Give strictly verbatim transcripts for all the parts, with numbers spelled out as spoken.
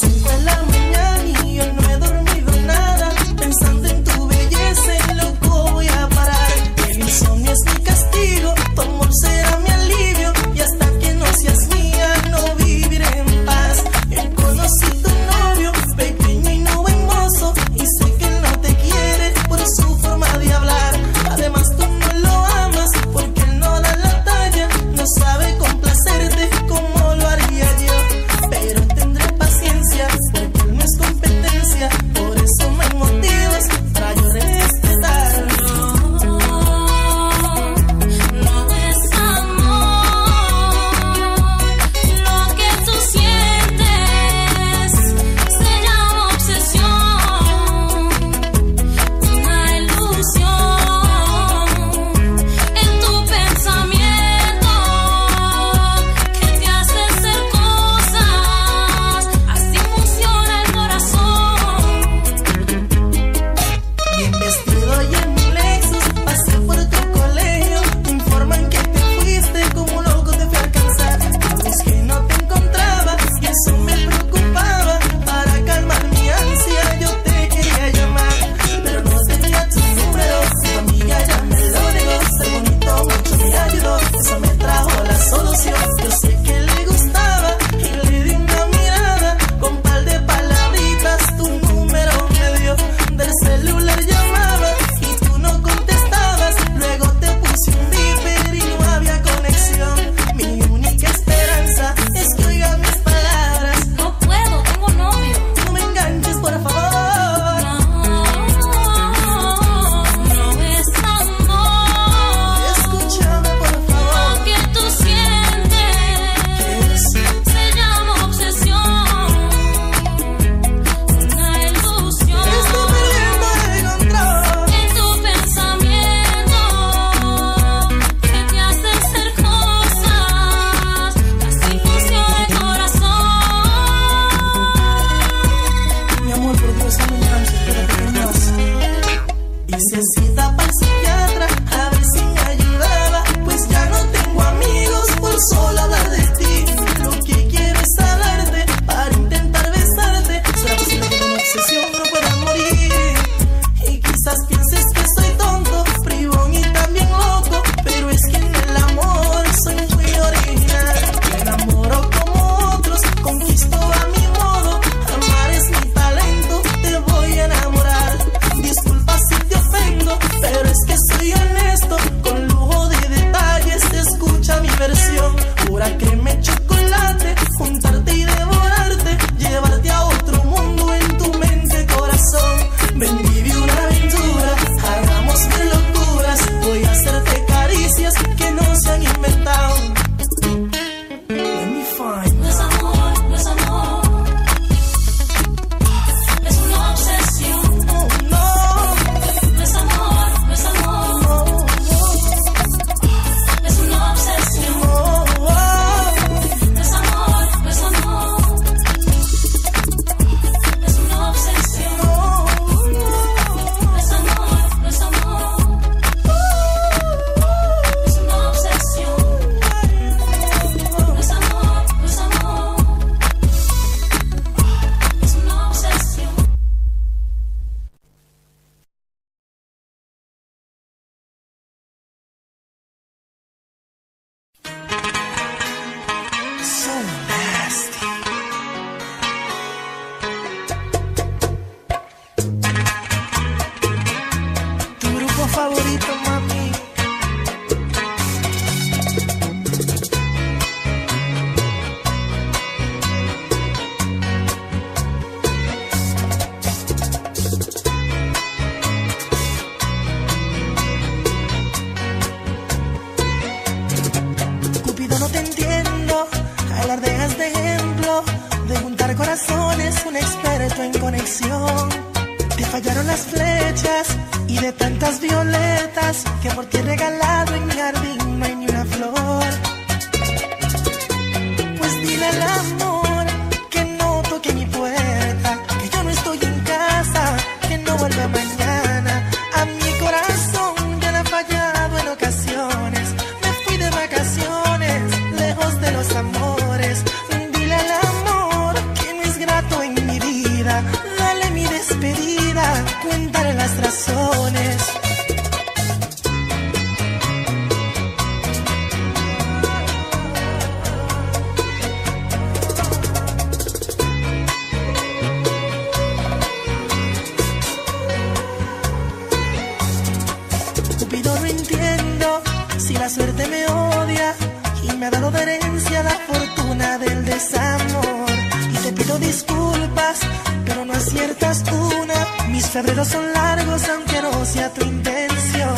cinco de la mañana y yo no he dormido nada, pensando en tu belleza, en loco voy a parar. El insomnio es mi castigo, tu amor será mi alivio, y hasta que no seas mía no viviré en paz. Yo conocí tu novio, pequeño y no buen mozo, y sé que él no te quiere por su forma de hablar. Además tú no lo amas porque él no da la talla, no sabe complacerte como lo haría yo. Pero tendré paciencia porque él no es competencia, por eso me motivas para yo respetar. No, no es amor, lo que tú sientes se llama obsesión, una ilusión en tu pensamiento que te hace hacer cosas, así funciona el corazón. Bien vestido y en mi Lexus, pasé por tu colegio, me informan que te fuiste, como un loco te fui a alcanzar. Es que no te encontraba y eso me preocupaba, para calmar mi ansia yo te quería llamar, pero no tenía tu número, tu amiga ya me lo negó. Ser bonito mucho me ayudó, eso me trajo la solución. Yo sé que le gustaba y le di una mirada, con par de palabritas tu número me dio. Del celular llamaba y tú no contestabas, luego te puse un beeper y no había conexión. Mi única esperanza es que oiga mis palabras, No puedo, tengo novio. no me enganches por favor. No es amor, Escúchame por favor, lo que tú sientes se llama obsesión, una ilusión estoy perdiendo el control. en tu pensamiento que te hace hacer cosas, así funciona el corazón. Mi amor, por Dios, no me enganches, espérate que más. Hice cita para el psiquiatra a ver si me ayudaba, pues ya no tengo amigos por solo hablar de ti. Lo que quiero es hablarte para intentar besarte. ¿Será posible que de una obsesión no pueda morir? Y quizás pienses que soy tonto, bribón y también loco, pero es que en el amor soy muy original. Me enamoro como otros, conquisto a mi modo, amar es mi talento, te voy a enamorar. Disculpa si te ofendo, pero es que soy honesto, con lujo de detalles, escucha mi versión. Pura crema y chocolate, juntarte y devorarte, llevarte a otro mundo en tu mente, corazón. Ven, vive una aventura, hagamos mil locuras, voy a hacerte caricias que no se han inventado. Let me find. No es amor, no es amor, es una obsesión. Oh, no, No es amor, no es amor, no, no, es una obsesión. oh, oh. No es amor, no es amor, es una obsesión. No es amor, no es amor, es una obsesión. No es amor, no es amor, es una obsesión. So nasty. Tu grupo favorito, mami. Cupido, no te entiendo, alardeas de ejemplo, de juntar corazones, un experto en conexión. Te fallaron las flechas y de tantas violetas que por ti he regalado en mi jardín no hay ni una flor. Pues dile al amor que no toque mi puerta, que yo no estoy en casa, que no vuelva mañana. A mi corazón ya le ha fallado en ocasiones, me fui de vacaciones lejos de los amores. Dile al amor que no es grato en cuéntale las razones. Cupido, no entiendo si la suerte me odia y me ha dado de herencia la fortuna del desamor. Y te pido disculpas, pero no aciertas una. Mis febreros son largos aunque no sea tu intención.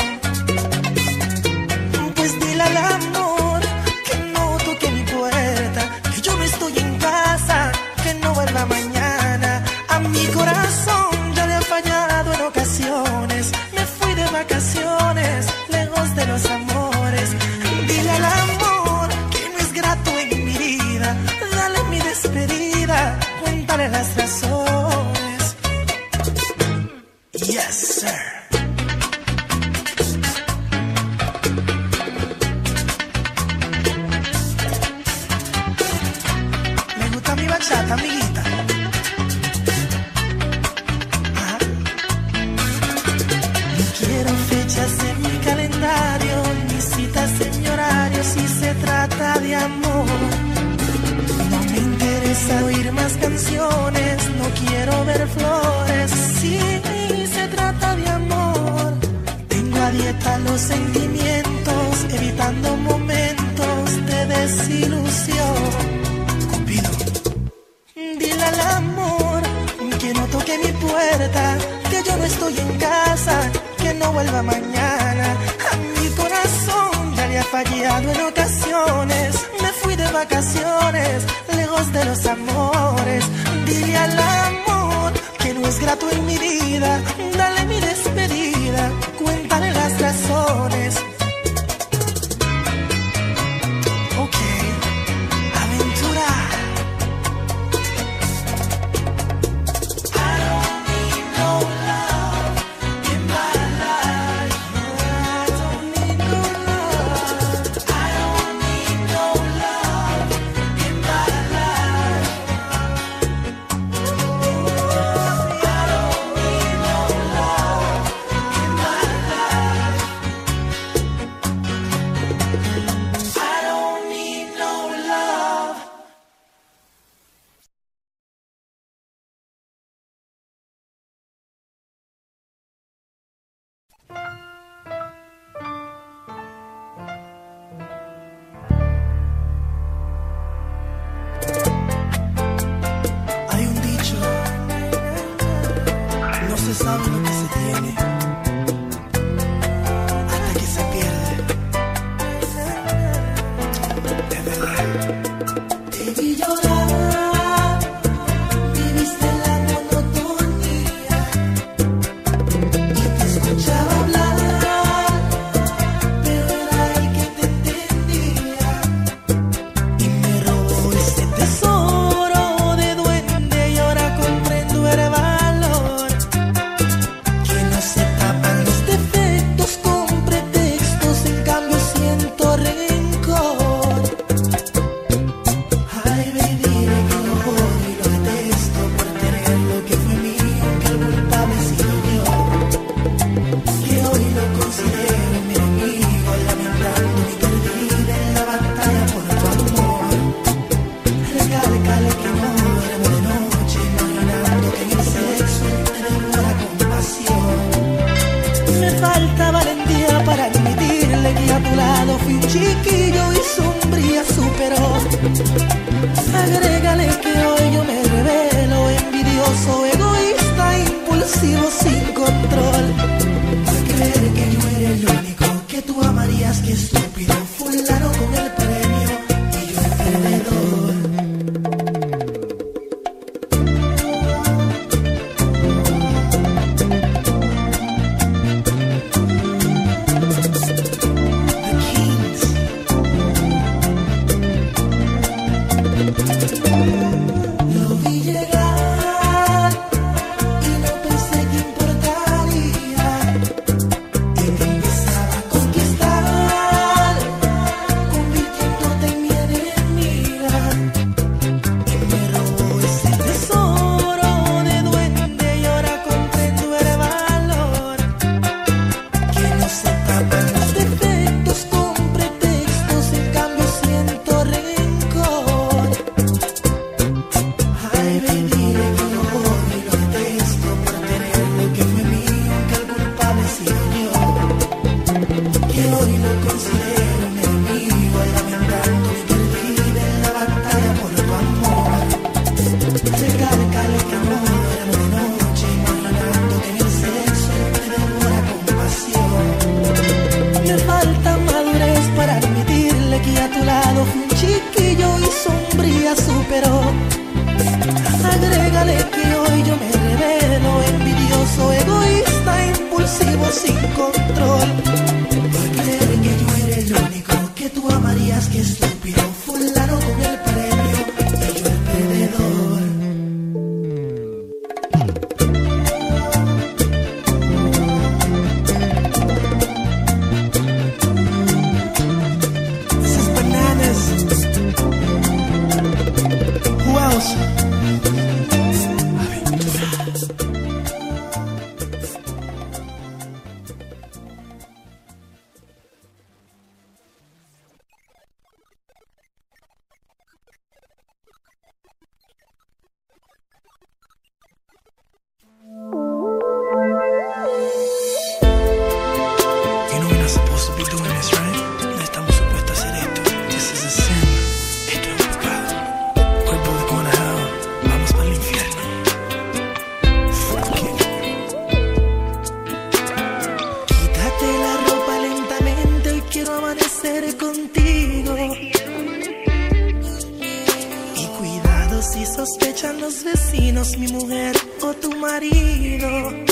Pues dile al amor que no toque mi puerta, que yo no estoy en casa, que no vuelva mañana. A mi corazón ya le ha fallado en ocasiones. Me fui de vacaciones, lejos de los amores. Dile al amor que no es grato en mi vida. Dale mi despedida, cuéntale las razones. Yes, sir. Me gusta mi bachata, amiguita. Ajá. No quiero fechas en mi calendario, ni citas en mi horario si se trata de amor. No me interesa oír más canciones, no quiero ver flores si se trata de amor. Tengo a dieta los sentimientos, evitando momentos de desilusión. Cupido, dile al amor que no toque mi puerta, que yo no estoy en casa, que no vuelva mañana. A mi corazón ya le ha fallado en ocasiones. Me fui de vacaciones, lejos de los amores. Dile al amor que no es grato en mi vida. Dale mi despedida, cuéntale las razones. Ok, aventura. I don't need no love in my life. I don't need no love. I don't need no love in my life. I don't need no love in my life. I don't need no love. Hay un dicho, no se sabe lo que se tiene hasta que se pierde. Es verdad. Te vi llorar, viviste la monotonía y te escuchaba hablar, pero era el que te entendía. Y me robó ese tesoro de duende y ahora comprendo el valor vecinos, mi mujer o tu marido.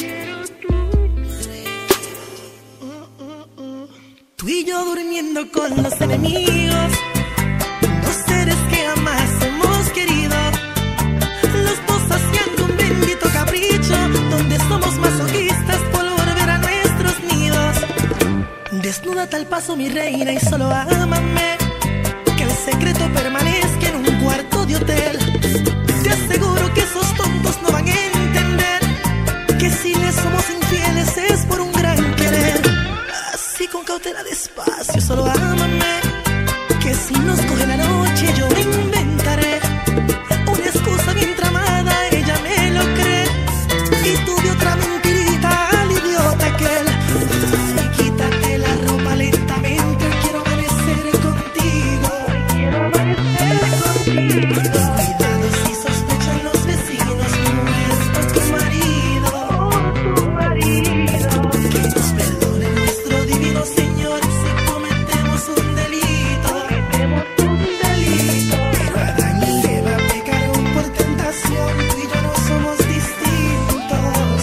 Tú y yo durmiendo con los enemigos, dos seres que jamás hemos querido, los dos haciendo un bendito capricho, donde somos masoquistas por volver a nuestros nidos. Desnúdate al paso, mi reina, y solo ámame, que el secreto permanezca en un cuarto de hotel. Te aseguro que esos tontos no van a entender que si les somos infieles es por un gran querer. Así con cautela, despacio, solo ámame, que si nos coge la noche yo me inventaré una excusa bien tramada, ella me lo cree, y tú de otra mentirita al idiota aquel. Ay, quítate la ropa lentamente, quiero amanecer contigo, quiero amanecer contigo. Cuidado si sospechan los vecinos, mi mujer o tu marido, o tu marido. Que nos perdone nuestro divino Señor si cometemos un delito, cometemos un delito. Pero Adán y Eva pecaron por tentación, tú y yo no somos distintos.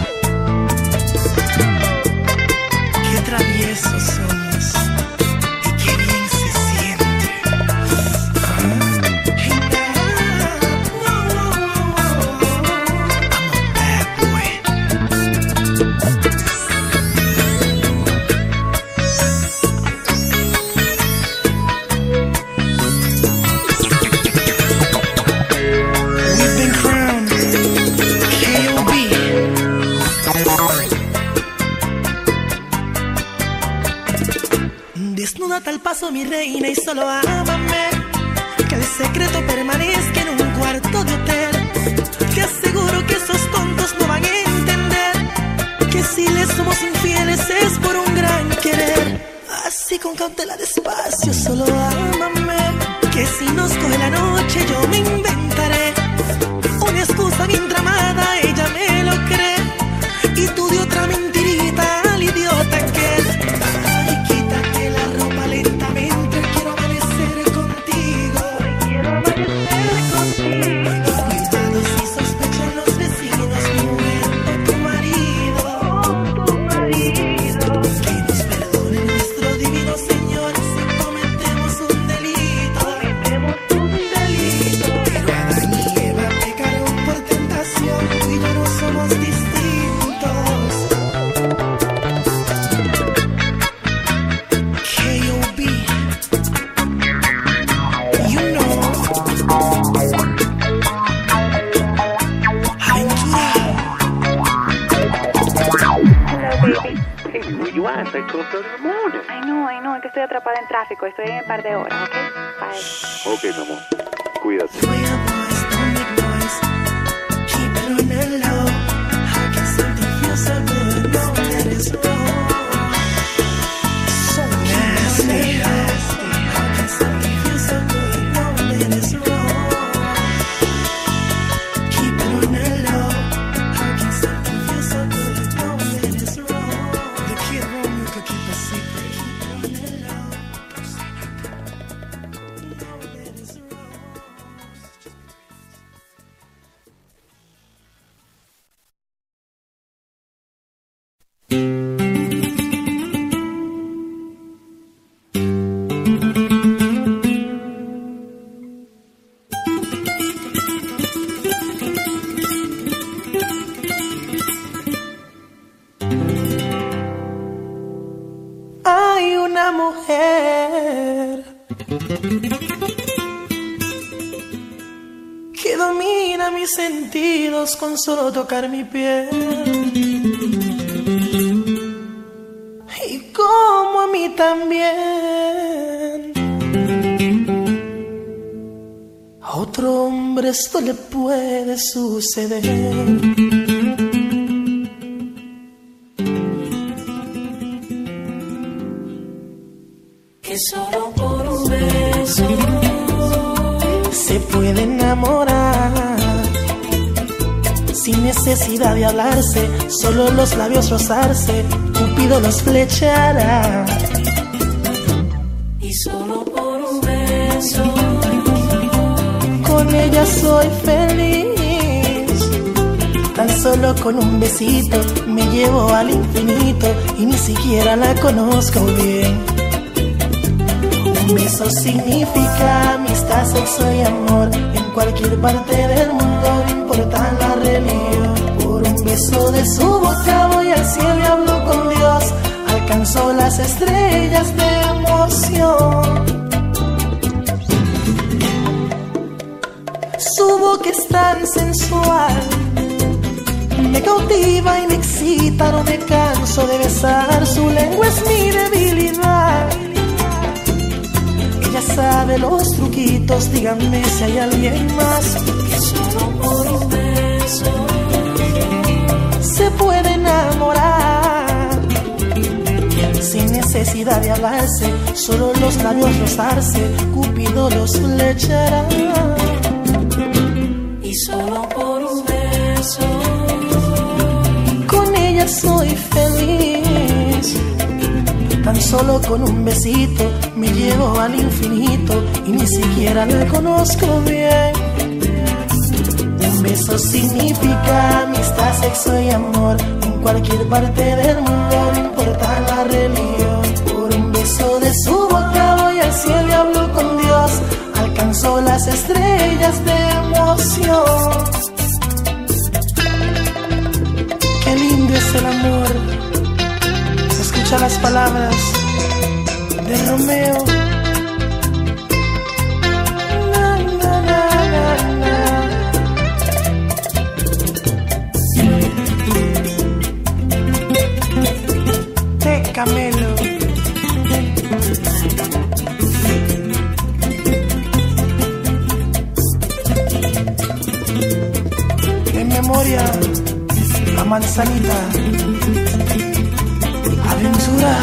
Qué traviesos somos y qué bien se siente. I'm a bad boy. We've been crowned K O B. Desnúdate al paso, mi reina, y solo ámame, que el secreto permanezca en un cuarto de hotel. Te aseguro que esos tontos no van a entender que si les somos infieles es por un gran querer. Así con cautela, despacio, solo ámame, que si nos coge la noche yo me inventaré una excusa bien tramada, ella me lo cree, y tú de otra mentirita al idiota aquel. Ay, quítate la ropa lentamente, quiero amanecer contigo, quiero amanecer contigo. Cuidado si sospechan los vecinos, mi mujer o tu marido, o tu marido. Que nos perdone nuestro divino Señor si cometemos un delito, cometemos un delito. Pero Adán y Eva pecaron por tentación, tú y yo no somos distintos. K O B, you know. Aventura. Hey, where you at? It's like twelve thirty in the morning. Ay, no, ay, no, es que estoy atrapada en tráfico. Estoy en un par de horas, ¿ok? Bye. Ok, mi amor. Cuídate. We are boys, don't make noise. Keep it on the low. How can something feel so good knowing that it's wrong? So nasty, nasty. How can something feel so good knowing that it's wrong? Keep it on the low. How can something feel so good knowing that it's wrong? The kid Romeo could keep a secret. Keep it on the low. Knowing that it's wrong. Hay una mujer que domina mis sentidos con solo tocar mi piel, y como a mí también. A otro hombre esto le puede suceder. Que solo por un beso Se puede enamorar sin necesidad de hablarse, solo los labios rozarse, Cupido los flechará. y solo por un beso Con ella soy feliz. Tan solo con un besito me llevo al infinito y ni siquiera la conozco bien. Un beso significa amistad, sexo y amor. En cualquier parte del mundo, no importa la religión. Por un beso de su boca voy al cielo y hablo con Dios. Alcanzó las estrellas de emoción. Su boca es tan sensual, me cautiva y me excita, no me canso de besar. Su lengua es mi debilidad. Ella sabe los truquitos, díganme si hay alguien más que solo por un beso se puede enamorar. Sin necesidad de hablarse, solo los labios rozarse, Cupido los flechará. Y solo por un beso con ella soy feliz. Tan solo con un besito me llevo al infinito y ni siquiera la conozco bien. Un beso significa amistad, sexo y amor. En cualquier parte del mundo, no importa la religión. Por un beso de su boca voy al cielo y hablo con Dios. Alcanzó las estrellas de emoción. Qué lindo es el amor. Escucha las palabras de Romeo. Na, na, na, na, na. De Camelo. En memoria a Manzanita. Aventura.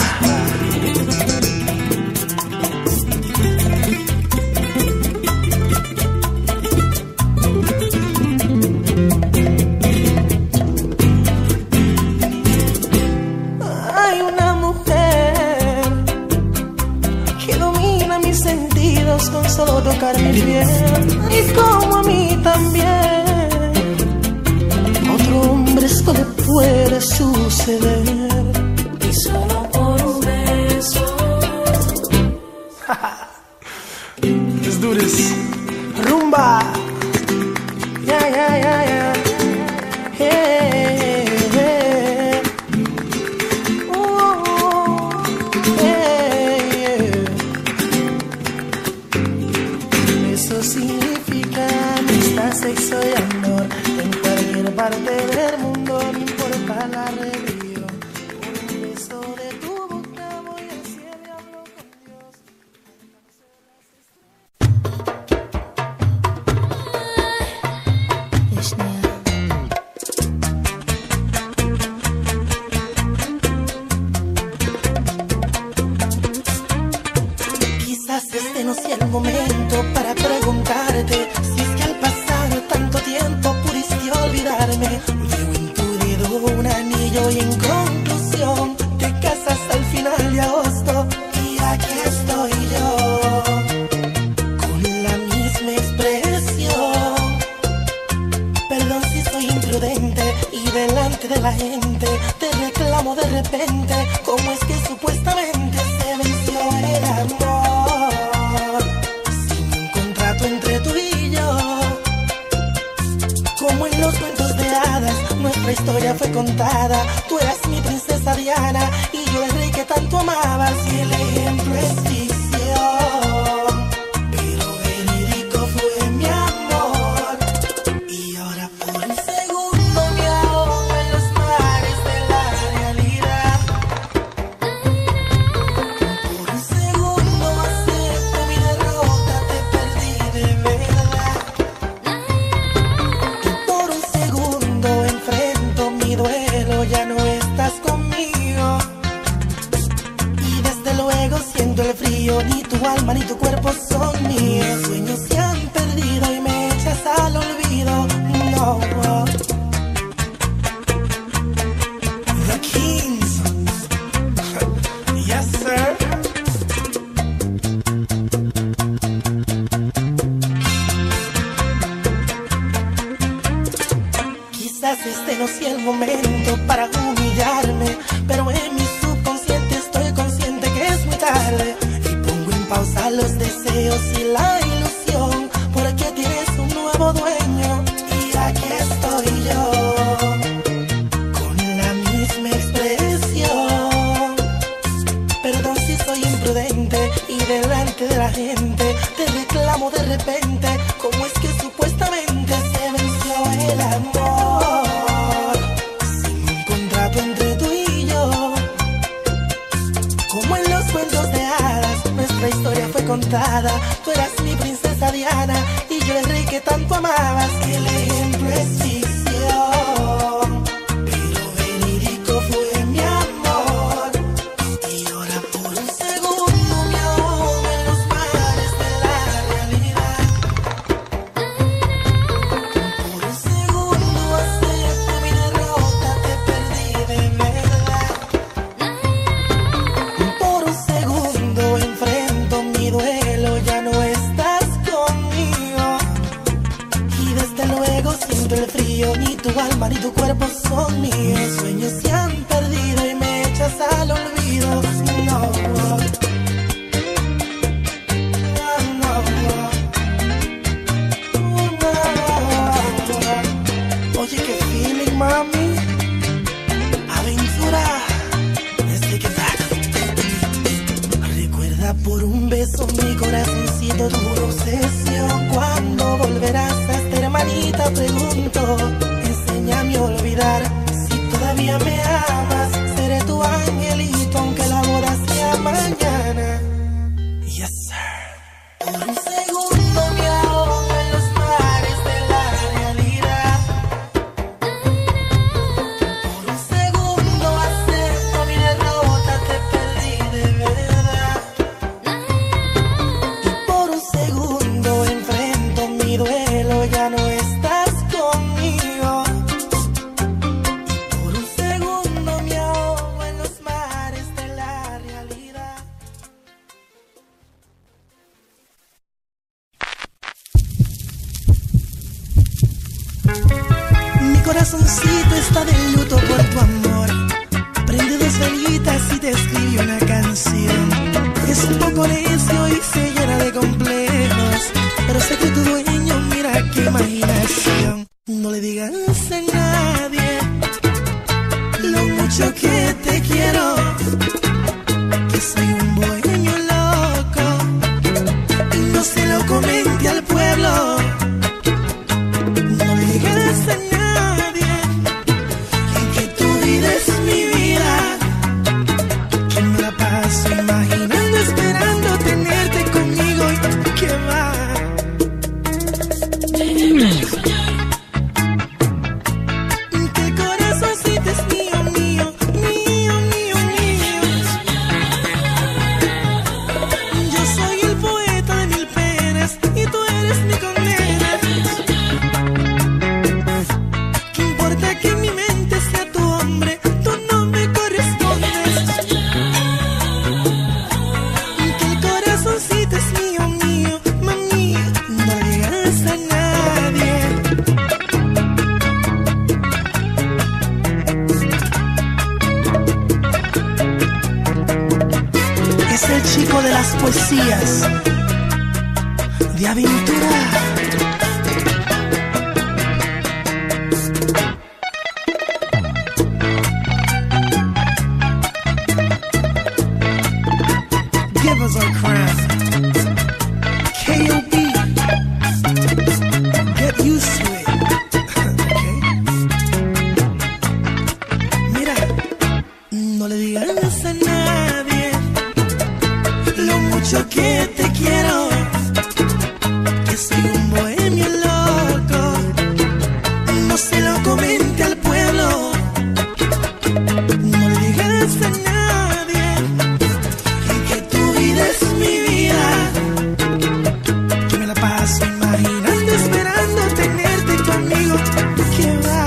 Hay una mujer que domina mis sentidos con solo tocar mi piel, y como a mí también. Otro hombre esto le puede suceder. Solo por un beso. Let's do this. Rumba. Yeah, yeah, yeah, yeah. Hey, hey. Oh, hey, yeah. Eso significa amistad, sexo y amor. En cualquier parte del mundo, no importa la religión. Este no sea el momento para preguntarte si es que al pasar tanto tiempo pudiste olvidarme. Llevo en tu dedo un anillo y en conclusión te casas al final de agosto. Y aquí estoy yo con la misma expresión. Perdón si soy imprudente y delante de la gente te reclamo de repente. ¿Cómo es que supuestamente se venció el amor? Entre tú y yo, como en los cuentos de hadas, nuestra historia fue contada. Tú eras mi princesa Diana y yo el rey que tanto amabas. Y el ejemplo es ficción, pero verídico fue mi amor. Y ahora por un segundo me ahogo en los mares de la realidad. Por un segundo acepto mi derrota, te perdí de verdad. Y por un segundo enfrento mi duelo, ya no estás conmigo. Y desde luego siento el frío, ni tu alma ni tu cuerpo son míos. Sueños se han perdido y me echas al olvido. No, The Kings. Yes, sir. Quizás este no sea el momento para humillarme, pero en mi subconsciente estoy consciente que es muy tarde. Y pongo en pausa los deseos y la ilusión, porque tienes un nuevo dueño. Y aquí estoy yo, con la misma expresión. Perdón si soy imprudente y delante de la gente te reclamo de repente. ¿Cómo es que supuestamente se venció el amor? Sin un contrato entre tú y yo, como en los cuentos de hadas, nuestra historia fue contada. Tú eras mi princesa Diana y yo el rey que tanto amabas. El ejemplo es ficción, pero verídico fue mi amor. Y ahora por un segundo me ahogo en los mares de la realidad. Por un segundo acepto mi derrota, te perdí de verdad. Por un segundo enfrento mi duelo, ya no estás conmigo. Y desde luego siento el frío, ni tu alma ni tu cuerpo son míos. Mis sueños se han perdido y me echas al olvido. No, no, no. Oye, qué feeling, mami. Aventura, desde que tal. Recuerda por un beso mi corazoncito, tu obsesión. Cuando volverás a esta hermanita, pregunto. Enséñame a olvidar. Si todavía me amas, seré tu angelito, aunque la boda sea mañana. Yes, sir. Por un segundo me ahogo en los mares de la realidad. Por un segundo acepto mi derrota, te perdí de verdad. Y por un segundo enfrento mi duelo, ya no estás conmigo. Y por un segundo me ahogo en los mares de la realidad. Mi corazoncito está de luto por tu amor. Prende dos velitas y te escribe una canción. Es un poco necio y se llena de complejos, pero sé que tu dueño, mira qué imaginación. No le digas a nadie lo mucho que te quiero, que soy un bohemio loco, y no se lo comente al pueblo. No le digas a nadie que tu vida es mi vida, que me la paso imaginando, esperando tenerte conmigo y que va. Que el corazoncito es mío, mío, mío, mío, mío. Yo soy el poeta de mil penas y tú eres mi condena. ¿Qué importa que mi mente sea tu hombre? Tú no me correspondes. Que el corazoncito es mío, mío, mami. No le digas a nadie. Es el chico de las poesías de aventura. Give us our crown. K O B. Get used to it. Okay. Mira, no le digas a nadie lo mucho que te quiero, que soy un bohemio loco. No se lo comente al pueblo. No le digas a nadie que tu vida es mi vida, que me la paso imaginando, esperando tenerte conmigo. Que va.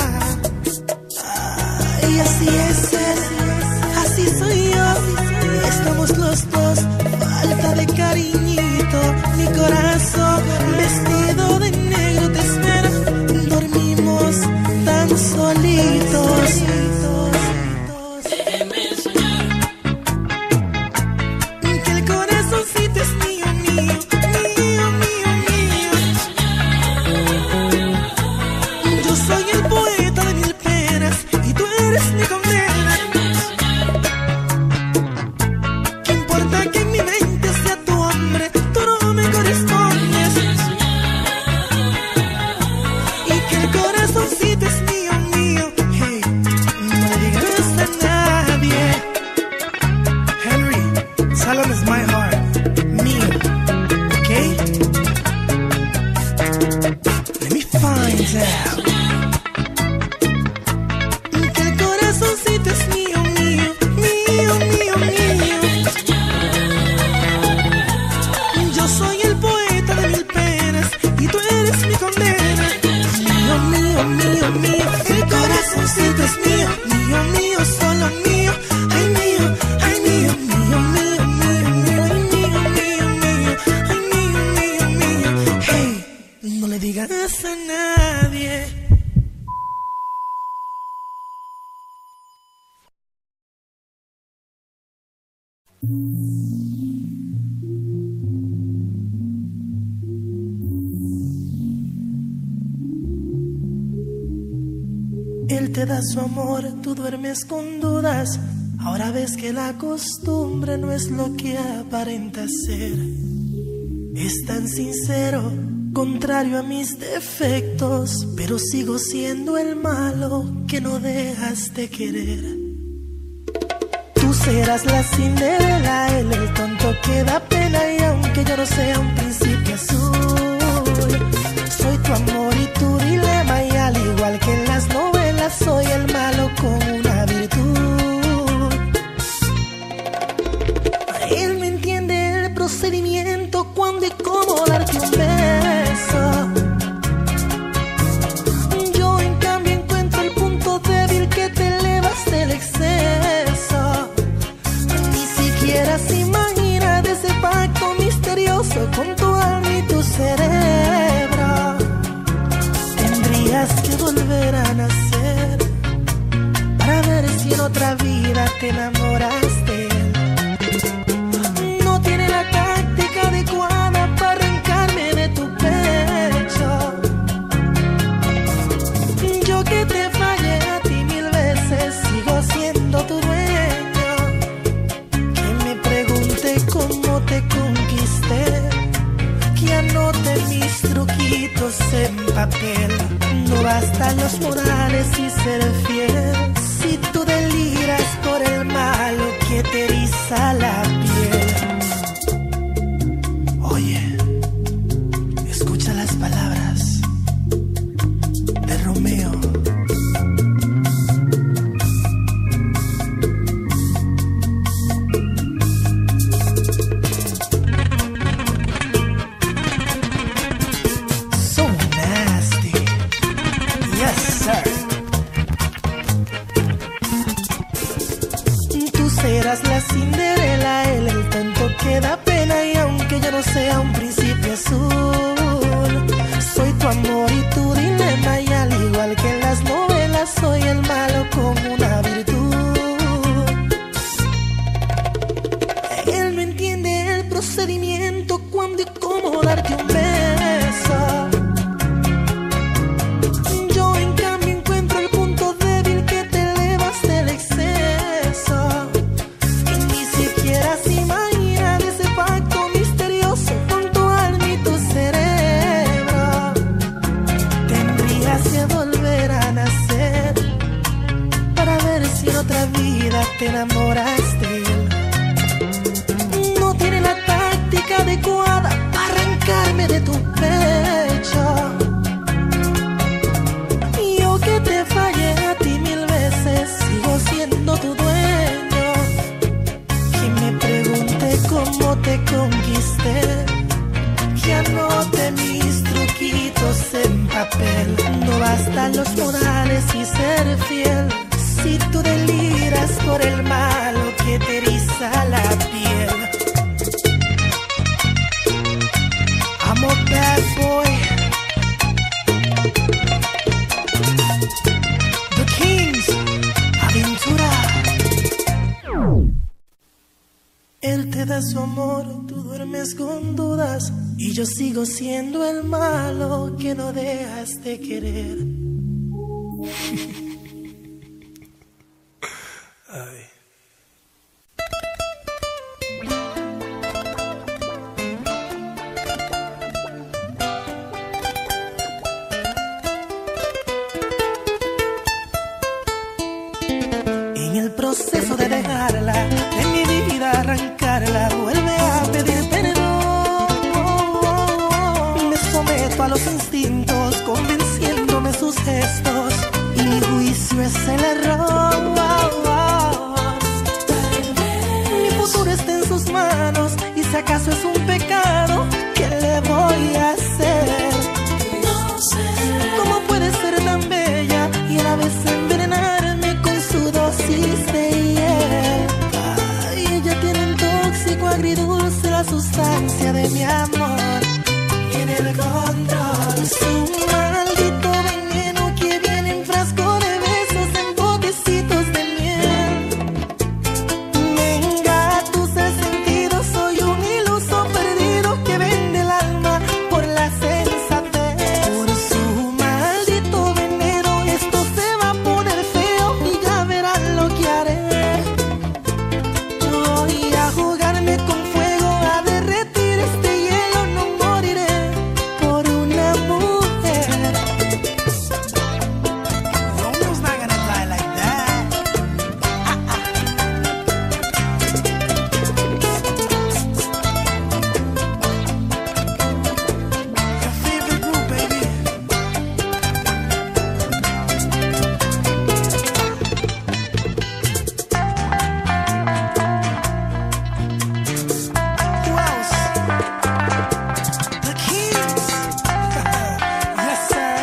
Ay, así es, así soy yo. Estamos los dos, falta de cariñito. Mi corazón vestido de negro te espera. Dormimos tan tan solitos. Déjeme soñar. Que el corazoncito es mío, mío, mío, mío, mío. Yo soy el poeta de mil penas y tú eres mi condena. ¿Qué importa que en mi mente sea tu hombre? Tú no me correspondes. Y que el corazoncito es mío, mío. Hey, no le digas a nadie. Henry, Salem is my heart, mío, okay? Let me find out. Que el corazoncito es mío, mío, mío, mío, mío. Yo soy el poeta de mil penas y tú eres mi condena. Mío, mío, mío, mío. El corazoncito es mío, mío, mío, solo mío. Ay, mío, ay, mío, mío, mío, mío, mío, ay, mío, mío, mío, ay, mío, mío, mío. Hey, no le digas a nadie. Él te da su amor, tú duermes con dudas. Ahora ves que la costumbre no es lo que aparenta ser. Es tan sincero, contrario a mis defectos, pero sigo siendo el malo que no dejas de querer. Tú serás la Cinderela, él el tonto que da pena, y aunque yo no sea un príncipe azul, soy tu amor y tu dilema, y al igual que en las novelas soy el malo con una virtud. Él me entiende el procedimiento, cuándo y cómo darte un beso. Yo en cambio encuentro el punto débil que te elevas del exceso. Ni siquiera se imagina de ese pacto misterioso con tu alma y tu cerebro. Tendrías que volver a nacer para ver si en otra vida te enamoras de él. No tiene la táctica adecuada para arrancarme de tu pecho. Yo que te fallé a ti mil veces, sigo siendo tu dueño. Que me pregunte cómo te conquisté, que anote mis truquitos en papel. No bastan los morales y ser fiel, si tú deliras por el malo que te eriza la piel. Oye, escucha las palabras de Romeo. So nasty. Yes, sir. Tú serás la Cinderela, él el tonto que da pena, y aunque yo no sea un príncipe azul, soy tu amor y tu dilema, y al igual que en las novelas soy el malo con una virtud. Él me entiende el procedimiento, cuándo y cómo darte un beso. Yo en cambio encuentro el punto débil que te elevas del exceso. Y ni siquiera se imagina de ese pacto misterioso con tu alma y tu cerebro. Tendrías que volver a nacer para ver si en otra vida te enamoras de él. No tiene la táctica adecuada para arrancarme de tu pecho. Yo que te fallé a ti mil veces, sigo siendo tu dueño. Que me pregunte cómo te conquisté, que anote mis truquitos en papel. No bastan los modales y ser fiel, si tú deliras por el malo que te eriza la piel. I'm a bad boy. de su amor, tú duermes con dudas y yo sigo siendo el malo que no dejas de querer. Ay. En el proceso de dejarla, de mi vida arrancarla, vuelve a pedir perdón. Me someto a los instintos, convenciéndome sus gestos, y mi juicio es el error. Mi futuro está en sus manos, y si acaso es un pecado, ¿qué le voy a hacer? No sé cómo puede ser tan bella y a la vez envenenarme con su dosis de hiel. Ay, ella tiene un tóxico agridulce, la sustancia de mi amor. Tiene el control, su maldito veneno que viene en frasco de besos, en botecitos de miel. Me engatusa el sentido, soy un iluso perdido que vende el alma por la sensatez. Por su maldito veneno esto se va a poner feo y ya verán lo que haré. Voy a jugarme con fuego, a derretir este hielo, no moriré por una mujer. Romeo's not gonna die like that. Ah, ah. Your favorite group, baby. Who else? The Kings. Yes, sir.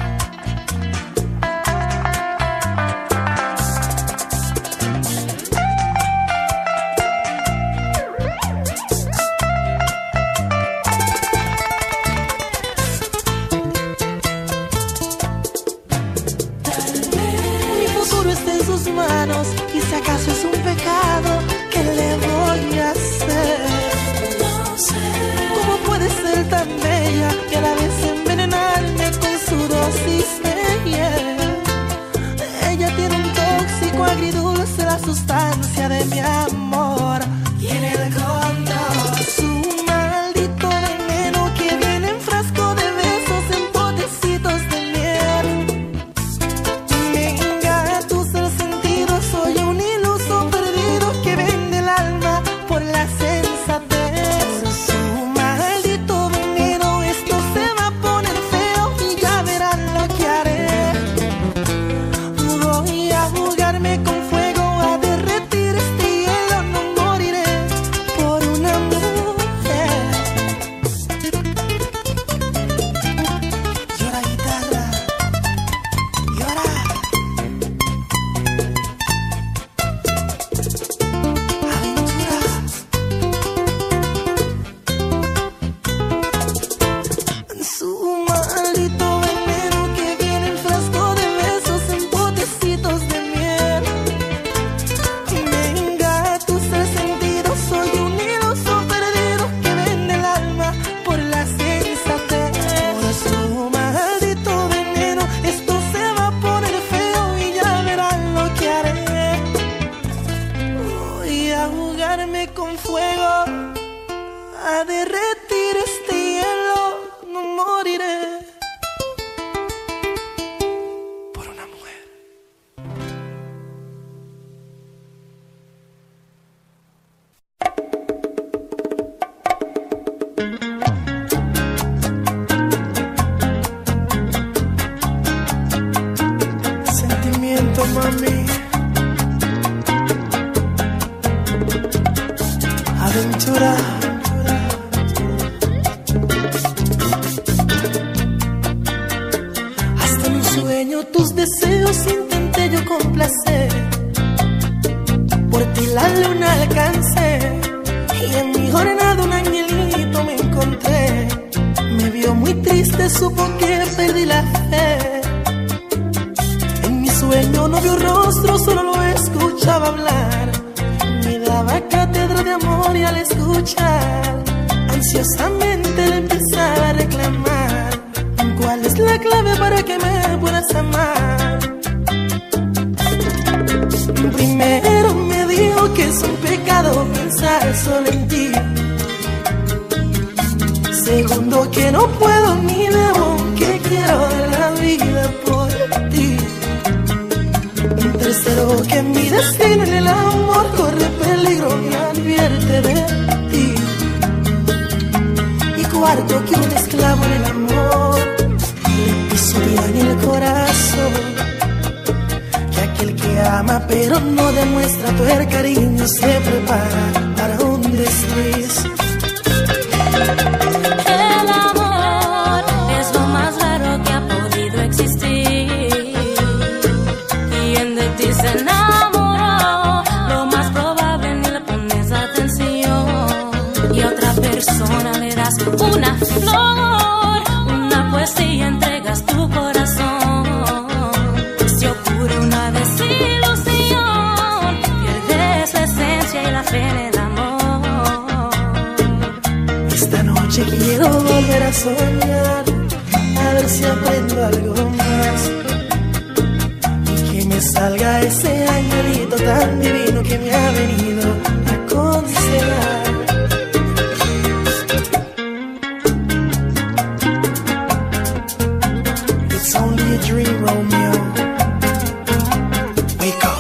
Mi futuro está en sus manos, y si acaso es un pecado, ¿qué le voy a hacer? No sé cómo puede ser tan bella y a la vez envenenarme con su dosis de hiel. Ella tiene un tóxico agridulce, la sustancia de mi amor. Tiene el control, su maldito veneno que viene en frasco de besos, en botecitos de miel. Me engatusa el sentido, soy un iluso perdido que vende el alma por la sensatez. Por su maldito veneno esto se va a poner feo y ya verán lo que haré. Voy a jugarme con fuego, a derretir este hielo, no moriré por una mujer. Llora guitarra, llora. Aventura. Su maldito veneno que viene en frasco de besos, en botecitos de miel. Me engatusa el sentido, soy un iluso perdido que vende el alma por la sensatez. Por su maldito veneno esto se va a poner feo y ya verán lo que haré. Voy a jugarme con fuego, a derretir este hielo, no moriré por una mujer. Sentimiento, mami. Aventura. Hasta en un sueño tus deseos intenté yo complacer. Por ti la luna alcancé, y en mi jornada un angelito me encontré. Me vio muy triste, supo que perdí la fe. En mi sueño no vio rostro, solo lo escuchaba hablar. Me daba cátedra de amor y al escuchar, ansiosamente le empezaba a reclamar: ¿cuál es la clave para que me puedas amar? Primero me dijo que es un pecado pensar solo en ti. Segundo, que no puedo ni debo, que quiero dar la vida por ti. Tercero, que mi destino en el amor corre peligro y advierte de ti. Y cuarto, que un esclavo en el amor le pisotea en el corazón, que aquel que ama pero no demuestra tu el cariño se prepara para un desliz. El amor es lo más raro que ha podido existir. Quien de ti se enamoró, lo más probable ni le pones atención. Y a otra persona le das una flor, una poesía, entregas tu corazón. Si ocurre una desilusión, pierdes la esencia y la fe en el amor. Esta noche quiero volver a soñar, a ver si aprendo algo más, y que me salga ese angelito tan divino que me ha venido a aconsejar. It's only a dream, Romeo. Wake up.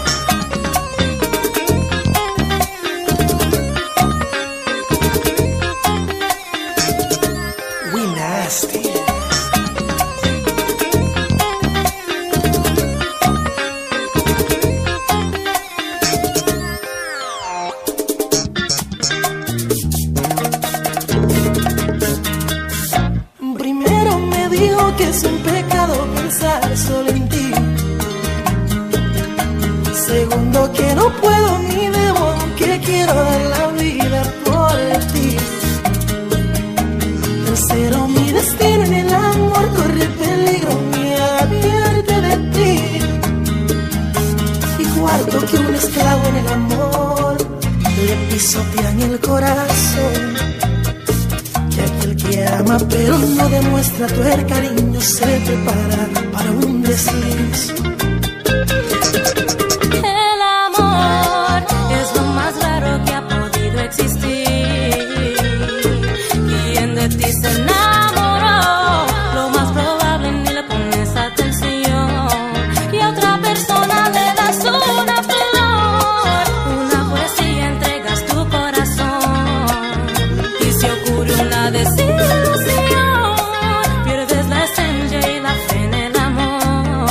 We nasty. Primero me dijo que es un pecado pensar solo en ti. Segundo, que no puedo ni debo, que quiero dar la vida por ti. Tercero, mi destino en el amor corre peligro, me advierte de ti. Y cuarto, que un esclavo en el amor le pisotea en el corazón, que aquel que ama pero no demuestra tu el cariño se prepara para un desliz. El amor es lo más raro que ha podido existir. Quien de ti se enamoró, lo más probable ni le pones atención. Y a otra persona le das una flor, una poesía, entregas tu corazón. Y si ocurre una desilusión, pierdes la esencia y la fe en el amor.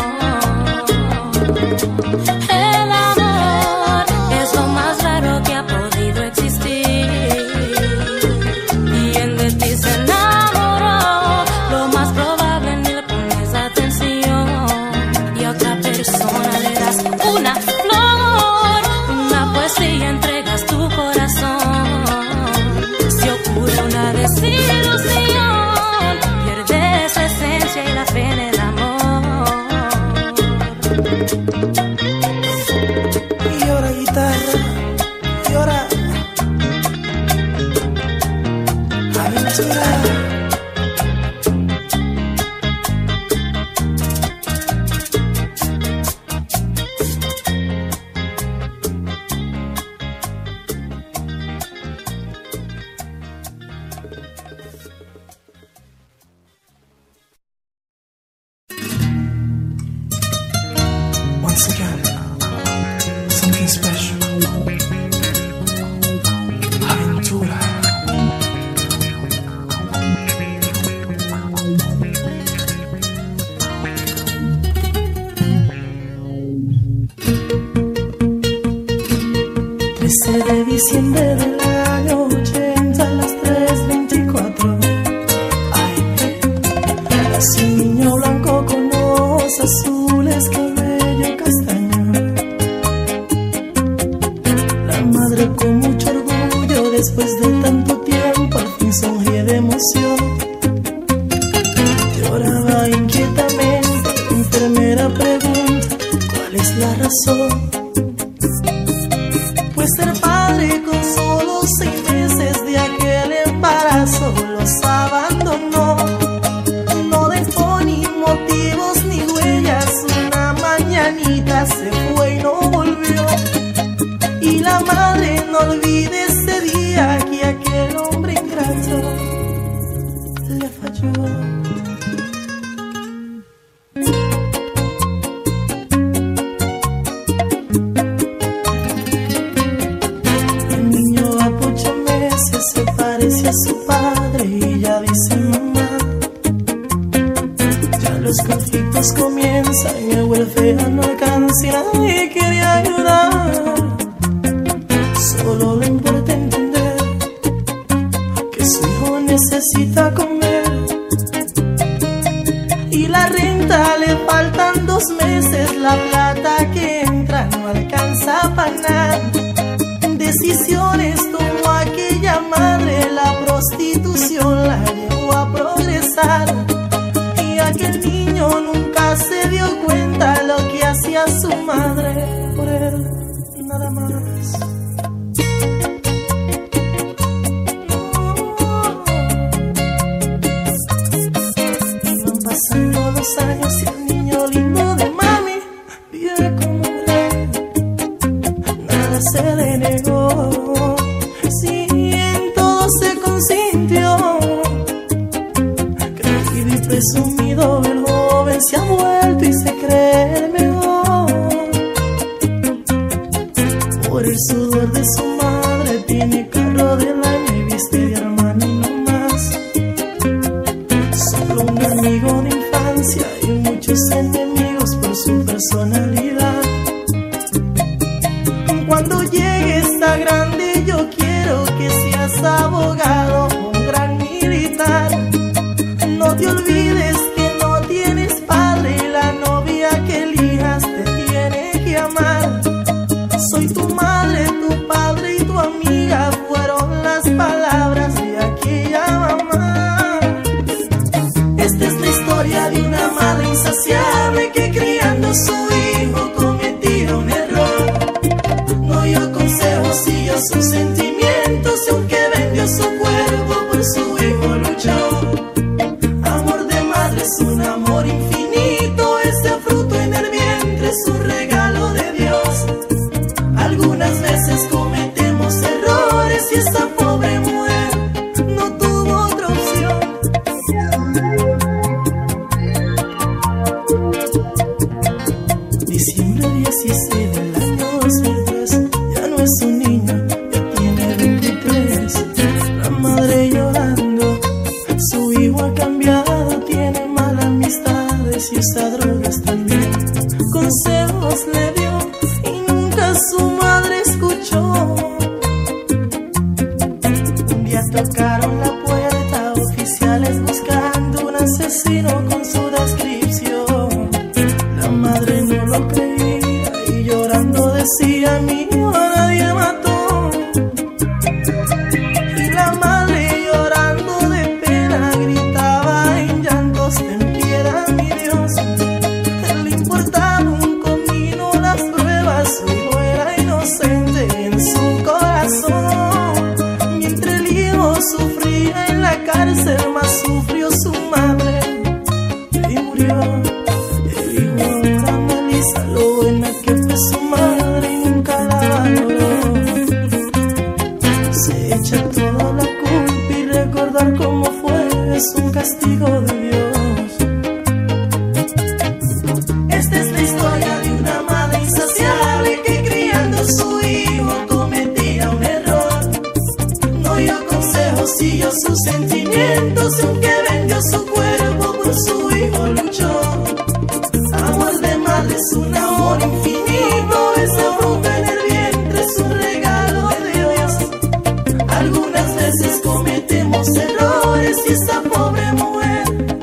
El amor es lo más raro que ha podido existir. Quien de ti se enamoró, lo más probable ni le pones atención. Y a otra persona le das una flor, una poesía, entregas tu corazón. Si ocurre una desilusión, pierdes la esencia y la fe en el amor. Y ahora guitarra, y ahora aventura. Once again, something special. Aventura. trece de diciembre del año ochenta, a las tres veinticuatro. Ay, nací niño blanco con ojos azules, cabello castaño. La madre con mucho orgullo, después de tanto tiempo, al fin sonríe de emoción. Lloraba inquietamente, la enfermera pregunta cuál es la razón. Pues ser padre con solo seis meses vida se fue y no volvió. Y la madre no olvide ese día que aquel hombre ingrato le falló. El niño a ocho meses se parece a su padre y ya dice mamá. Ya los conflictos comienzan y el welfare no alcanza y nadie quiere ayudar. Solo le importa entender que su hijo necesita comer. Y la renta le faltan dos meses, la plata que entra no alcanza para nada. Decisiones tomó aquella madre, la prostitución la llevó a progresar. Y aquel niño nunca se dio cuenta lo que hacía su madre por él, nada más. Iban pasando los años y el niño lindo de mami vive como un rey. Nada se le negó, sí, en todo se consintió. Creído y presumido, el joven se ha vuelto y se cree el mejor. Por el sudor de su madre tiene carro del año y viste de hermano y no más. Solo un amigo de infancia y muchos enemigos por su personalidad. Cuando llegue esta grande yo quiero que seas abogado, un gran militar. No te olvides que no tienes padre y la novia que elijas te tiene que amar. Soy tu madre, tu padre y tu amiga, fueron las palabras de aquella mamá. Esta es la historia de una madre insaciable que criando a su hijo cometía un error. No dio consejos, siguió sus sentimientos y aunque vendió su cuerpo por su hijo luchó. Amor de madre es un amor infinito, ese fruto en el vientre es un regalo de Dios. Algunas veces cometemos errores y esa pobre mujer no tuvo otra opción. Diciembre dieciséis del año dos mil tres, ya no es un niño, ya tiene veintitrés. La madre llorando, su hijo ha cambiado, tiene malas amistades y usa drogas también. Consejos le dio y nunca su madre escuchó. Un día tocaron la puerta, oficiales buscando un asesino con su descripción. La madre no lo creía y llorando decía: mi hijo nadie mató. Y la madre llorando de pena gritaba en llantos: ten piedad, mi Dios. Le importaba un comino las pruebas, su hijo era inocente en su corazón. Mientras el hijo sufría en la cárcel, más sufrió su madre y murió. El hijo ahora analiza lo buena que fue su madre y nunca la valoró. Se echa toda la culpa y recordar cómo fue es un castigo de Dios. Esta es la historia de una madre insaciable que criando a su hijo cometía un error. No dio consejos, siguió sus sentimientos y aunque vendió su cuerpo por su hijo luchó. Amor de madre es un amor infinito, ese fruto en el vientre es un regalo de Dios. Algunas veces cometemos errores y esta pobre mujer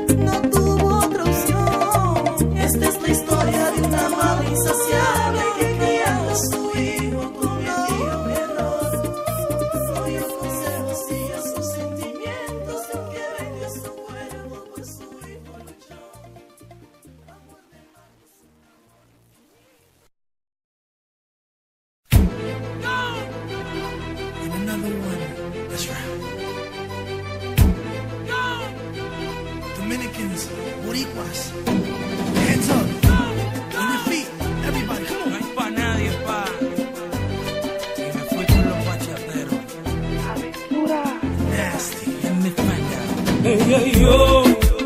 ella y yo,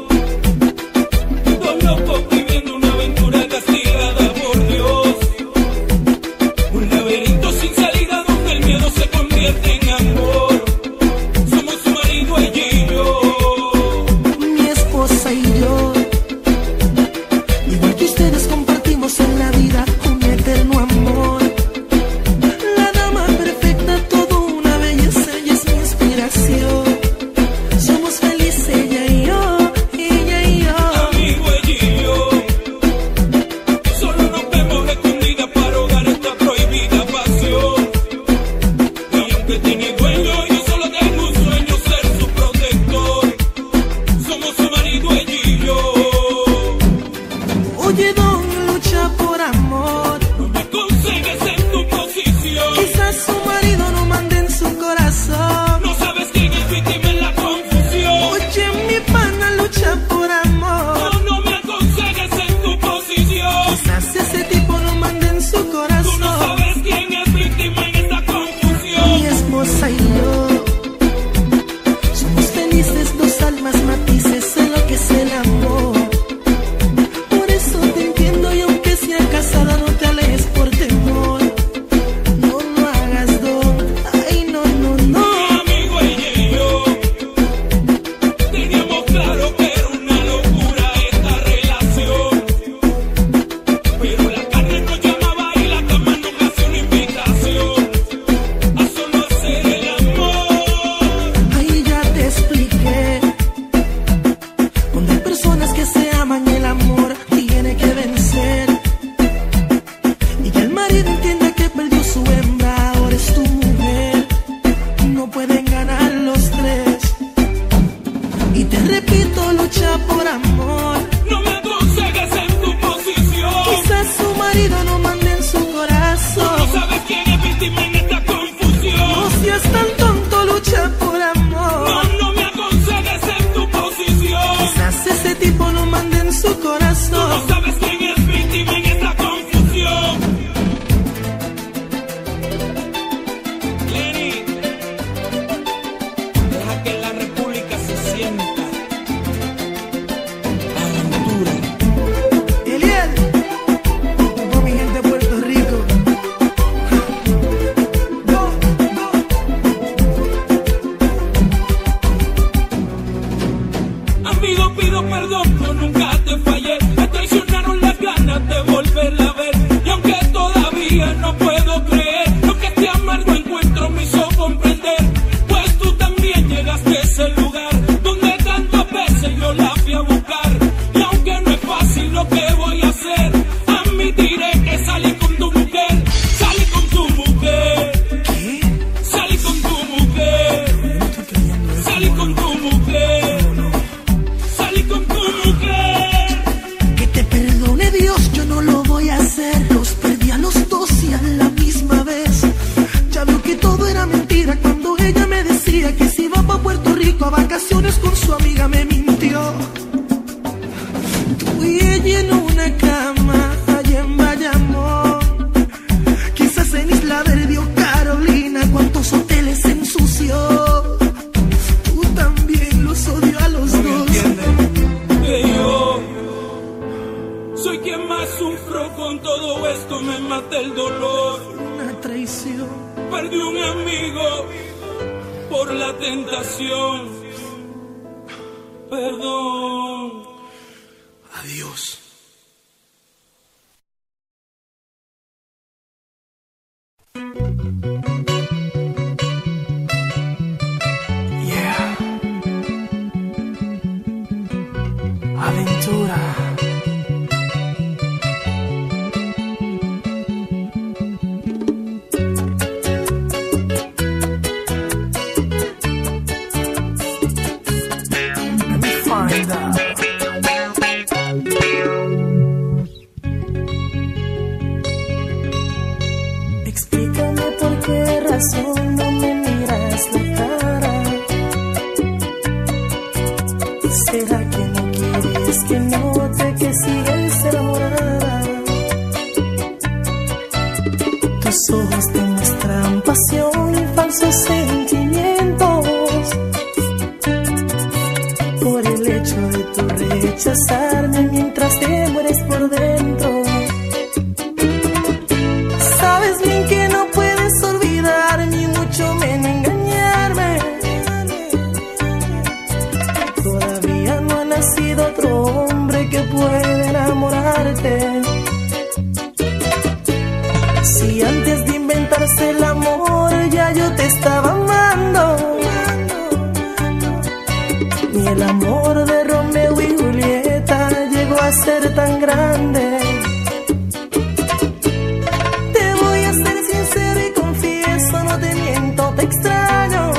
dos locos viviendo una aventura castigada por Dios. Un laberinto sin salida donde el miedo se convierte en amor. Somos su marido, ella y yo. Mi esposa y yo, igual que ustedes, compartimos en la vida un eterno amor. La dama perfecta, todo una belleza, ella es mi inspiración. Somos felices ella y yo, ella y yo. Amigo, ella y yo, solo nos vemos escondidas para ahogar esta prohibida pasión. Y aunque tiene dueño, yo solo tengo un sueño, ser su protector. Somos su marido, ella y yo. Oye, don, lucha por amor. No me aconsejes en tu posición. Quizás su marido no mande en su corazón. No sabes quién es víctima en la confusión. Oye, mi pana lucha por amor. No, no me aconsejes en tu posición. Quizás ese tipo no mande en su Tú no corazón. sabes quién es víctima en esta confusión. Mi esposa y yo somos felices, dos almas matices en lo que es el amor. Por eso te entiendo y aunque sea casada no te alejes por temor. No lo hagas, don. Ay, no, no, no. Mi amigo, ella y yo teníamos claro que era una locura esta relación. Pero la carne nos llamaba y la cama nos hacía una invitación a solo hacer el amor. Ahí ya te expliqué. Cuando hay personas que se aman, el amor tiene que vencer. Y que el marido entienda que perdió su hembra, ahora es tu mujer. No pueden ganar los tres. Y te repito, lucha por amor. No me aconsejes en tu posición. Quizás su marido no mande en su Tú no corazón. sabes quién es víctima en esta confusión. No seas tan tonto, lucha por No, amor. no me aconsejes en tu posición. Quizás ese tipo no mande en su Tú no corazón. sabes quién es víctima en esta confusión. Lenny, deja que la república se sienta. Aventura. Eliel, con mi gente de Puerto Rico. Go, go. Amigo, pido perdón, yo nunca te fallé. Me traicionaron las ganas de volverla a ver. Y aunque todavía no puedo creer lo que este amargo encuentro me hizo comprender, pues tú también llegaste a ese lugar donde tantas veces yo la fui a buscar. Y aunque no es fácil lo que voy a hacer, admitiré que salí con tu mujer. Salí con tu mujer. ¿Qué? Salí con tu mujer. No estoy creyendo eso. Salí con tu mujer. No, no. Salí con tu mujer. Que te perdone Dios, yo no lo voy a hacer. Los perdí a los dos y a la misma vez. Ya veo que todo era mentira cuando ella me decía que se iba pa' Puerto Rico a vacaciones con su amiga, me mintió. Tú y ella en una cama allá en Bayamón. Quizás en Isla Verde o Carolina, cuántos hoteles ensució. Tú también los odio a los dos. Que yo soy quien más sufro con todo esto, me mata el dolor. Una traición. Perdí un amigo por la tentación. Perdón. Adiós. Yeah. Aventura. Let me find out. Explícame por qué razón no me miras la cara. ¿Será que no quieres que note que sigues enamorada? Tus ojos te muestran pasión y falsos sentimientos. rechazarme mientras te mueres por dentro. Sabes bien que no puedes olvidarme y mucho menos engañarme. Todavía no ha nacido otro hombre que pueda enamorarte. Si antes de inventarse el amor ya yo te estaba amando, ni el amor de Romeo y Julieta llegó a ser tan grande. Te voy a ser sincero y confieso, no te miento, te extraño.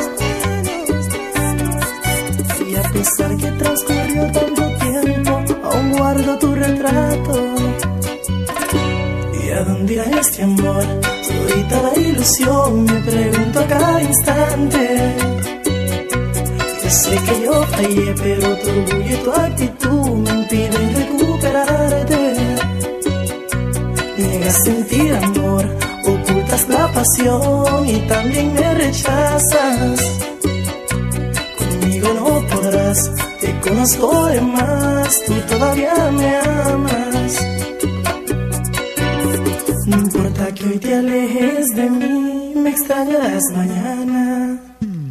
Y a pesar que transcurrió tanto tiempo, aún guardo tu retrato. ¿Y a dónde irá este amor? Todita la ilusión, me pregunto a cada instante. Yo sé que yo fallé, pero tu orgullo y tu actitud me impiden recuperarte. Niegas sentir amor, ocultas la pasión y también me rechazas. Conmigo no podrás, te conozco de más, tú todavía me amas. No importa que hoy te alejes de mí, me extrañarás mañana.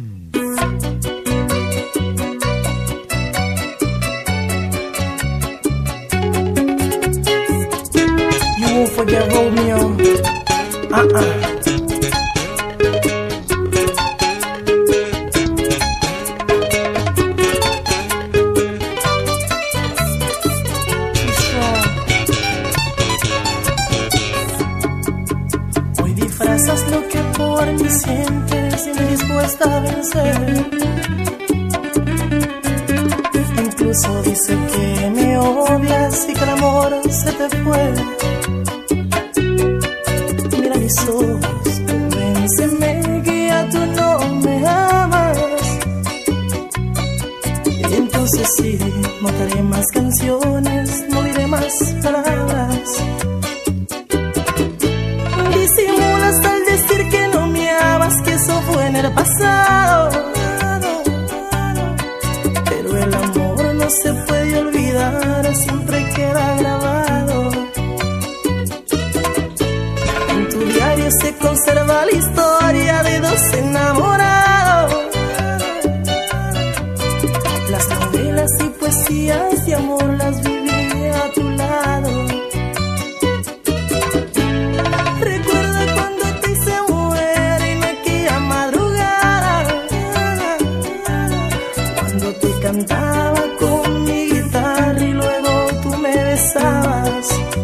You won't forget Romeo. Uh-uh. Disfrazas lo que por mí sientes y me dispuesta a vencer. Incluso dice que me odias y que el amor se te fue. Mira mis ojos, convénceme que ya tú no me amas. Y entonces sí, no haré más canciones, no diré más palabras. Disimulas al decir que no me amas, que eso fue en el pasado. Pero el amor no se puede olvidar, siempre queda grabado. En tu diario se conserva la historia de dos enamorados. Las novelas y poesías de amor las viví a tu lado. Cantaba con mi guitarra y luego tú me besabas.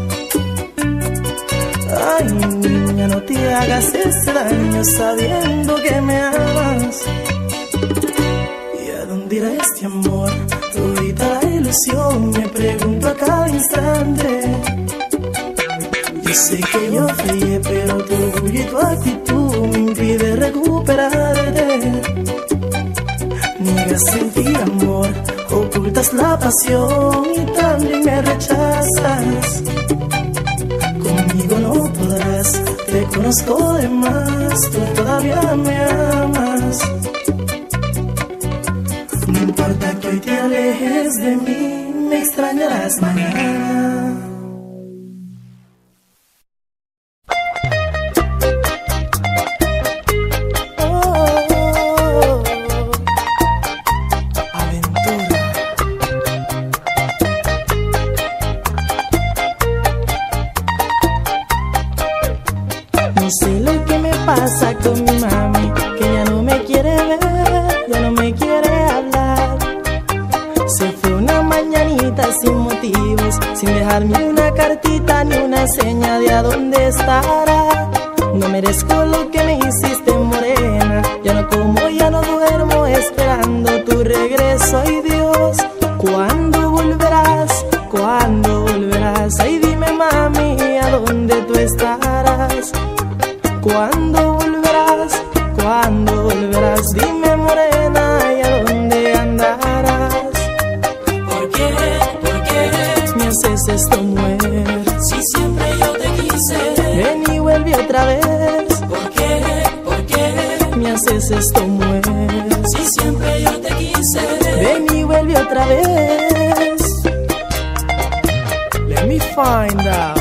Ay, niña, no te hagas ese daño sabiendo que me amas. ¿Y a dónde irá este amor? Todita la ilusión, me pregunto a cada instante. Yo sé que yo fallé, pero tu orgullo y tu actitud me impide recuperarte. Niegas sentir amor, ocultas la pasión y también me rechazas. Conmigo no podrás, te conozco de más, tú todavía me amas. No importa que hoy te alejes de mí, me extrañarás mañana. No sé lo que me pasa con mi mami, que ya no me quiere ver, ya no me quiere hablar. Se fue una mañanita sin motivos, sin dejarme una cartita ni una seña de a dónde estará. No merezco lo que me hiciste, morena, ya no como, ya no duermo esperando tu regreso. Ay Dios, ¿cuándo volverás? ¿Cuándo volverás? Ay dime mami, ¿a dónde tú estarás? ¿Cuándo volverás? ¿Cuándo volverás? Dime morena, ¿y a dónde andarás? ¿Por qué? ¿Por qué? Me haces esto, mujer. Si siempre yo te quise. Ven y vuelve otra vez. ¿Por qué? ¿Por qué? Me haces esto, mujer. Si siempre yo te quise. Ven y vuelve otra vez. find out.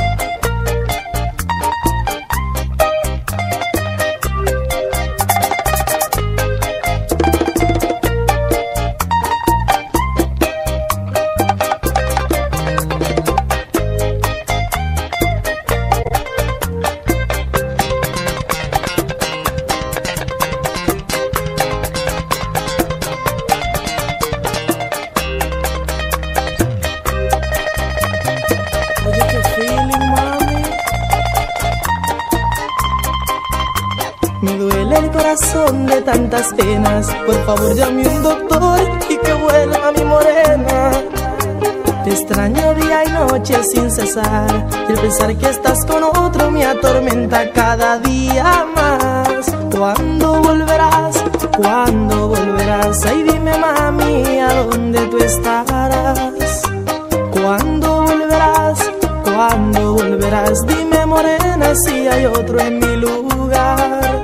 De tantas penas, por favor llame un doctor y que vuelva mi morena. Te extraño día y noche sin cesar, y el pensar que estás con otro me atormenta cada día más. ¿Cuándo volverás? ¿Cuándo volverás? Ay, dime mami, ¿a dónde tú estarás? ¿Cuándo volverás? ¿Cuándo volverás? Dime morena si hay otro en mi lugar.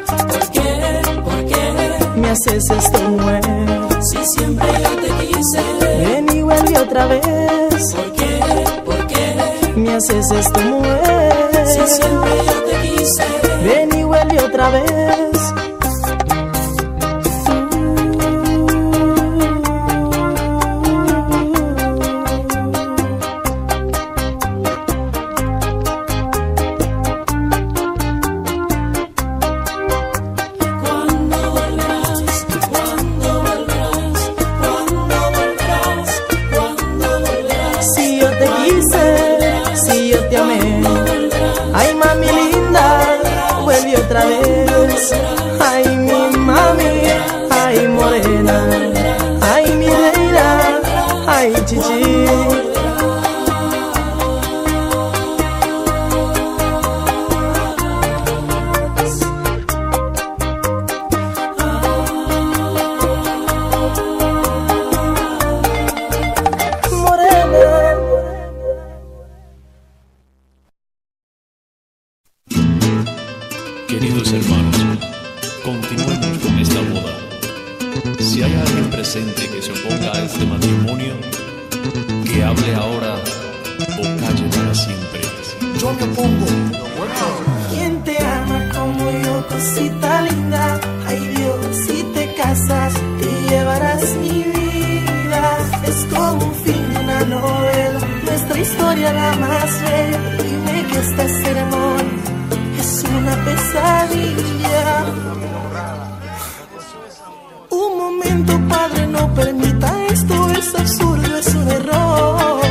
Me haces esto, mujer. Si siempre yo te quise, ven y vuelve otra vez. ¿Por qué? ¿Por qué? Me haces esto, mujer. Si siempre yo te quise, ven y vuelve otra vez. Otra vez, ay mi mami, ay morena, ay mi reina, ay chichi. Queridos hermanos, continuemos con esta boda. Si hay alguien presente que se oponga a este matrimonio, que hable ahora o calle para siempre. Yo me opongo. ¿Quién te ama como yo, cosita linda? Ay Dios, si te casas, te llevarás mi vida. Es como un fin de una novela, nuestra historia la más bella. Dime que esta ceremonia es una pesadilla. Un momento, padre, no permita esto, es absurdo, es un error.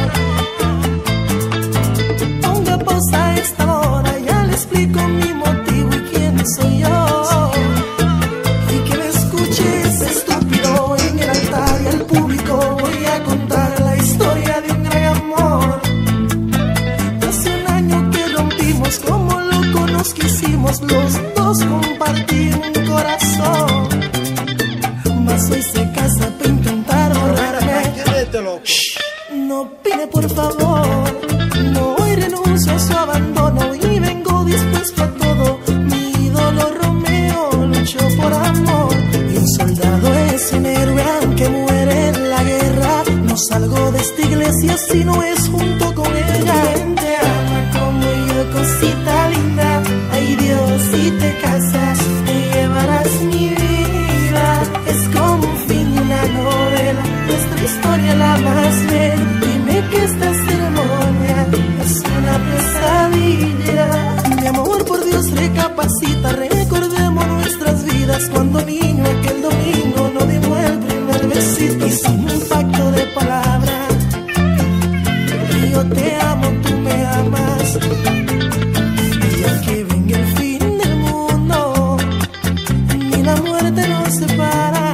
Ponga pausa a esta hora, ya le explico mi motivo y quién soy yo. Y que me escuches, estúpido, en el altar y al público voy a contar la historia de un gran amor. Hace un año que rompimos como locos, nos quisimos los dos compartir un corazón. Mas hoy se casa para intentar borrarme. Shh, no opine por favor. No, hoy renuncio a su abandono y vengo dispuesto a todo. Mi ídolo Romeo luchó por amor. Y un soldado es un héroe aunque muere en la guerra. No salgo de esta iglesia si no es junto con ella. ¿Quién te ama como yo, cosita linda? Ay Dios, si te casas, te llevarás mi vida. Es como un fin de una novela, nuestra historia la más bella. Dime que esta ceremonia es una pesadilla. Mi amor, por Dios, recapacita, recordemos nuestras vidas. Cuando niño aquel domingo no dimos el primer besito. Hicimos un pacto de palabra, y yo te amo, tú me amas. Y aunque venga el fin del mundo, ni la muerte nos separa.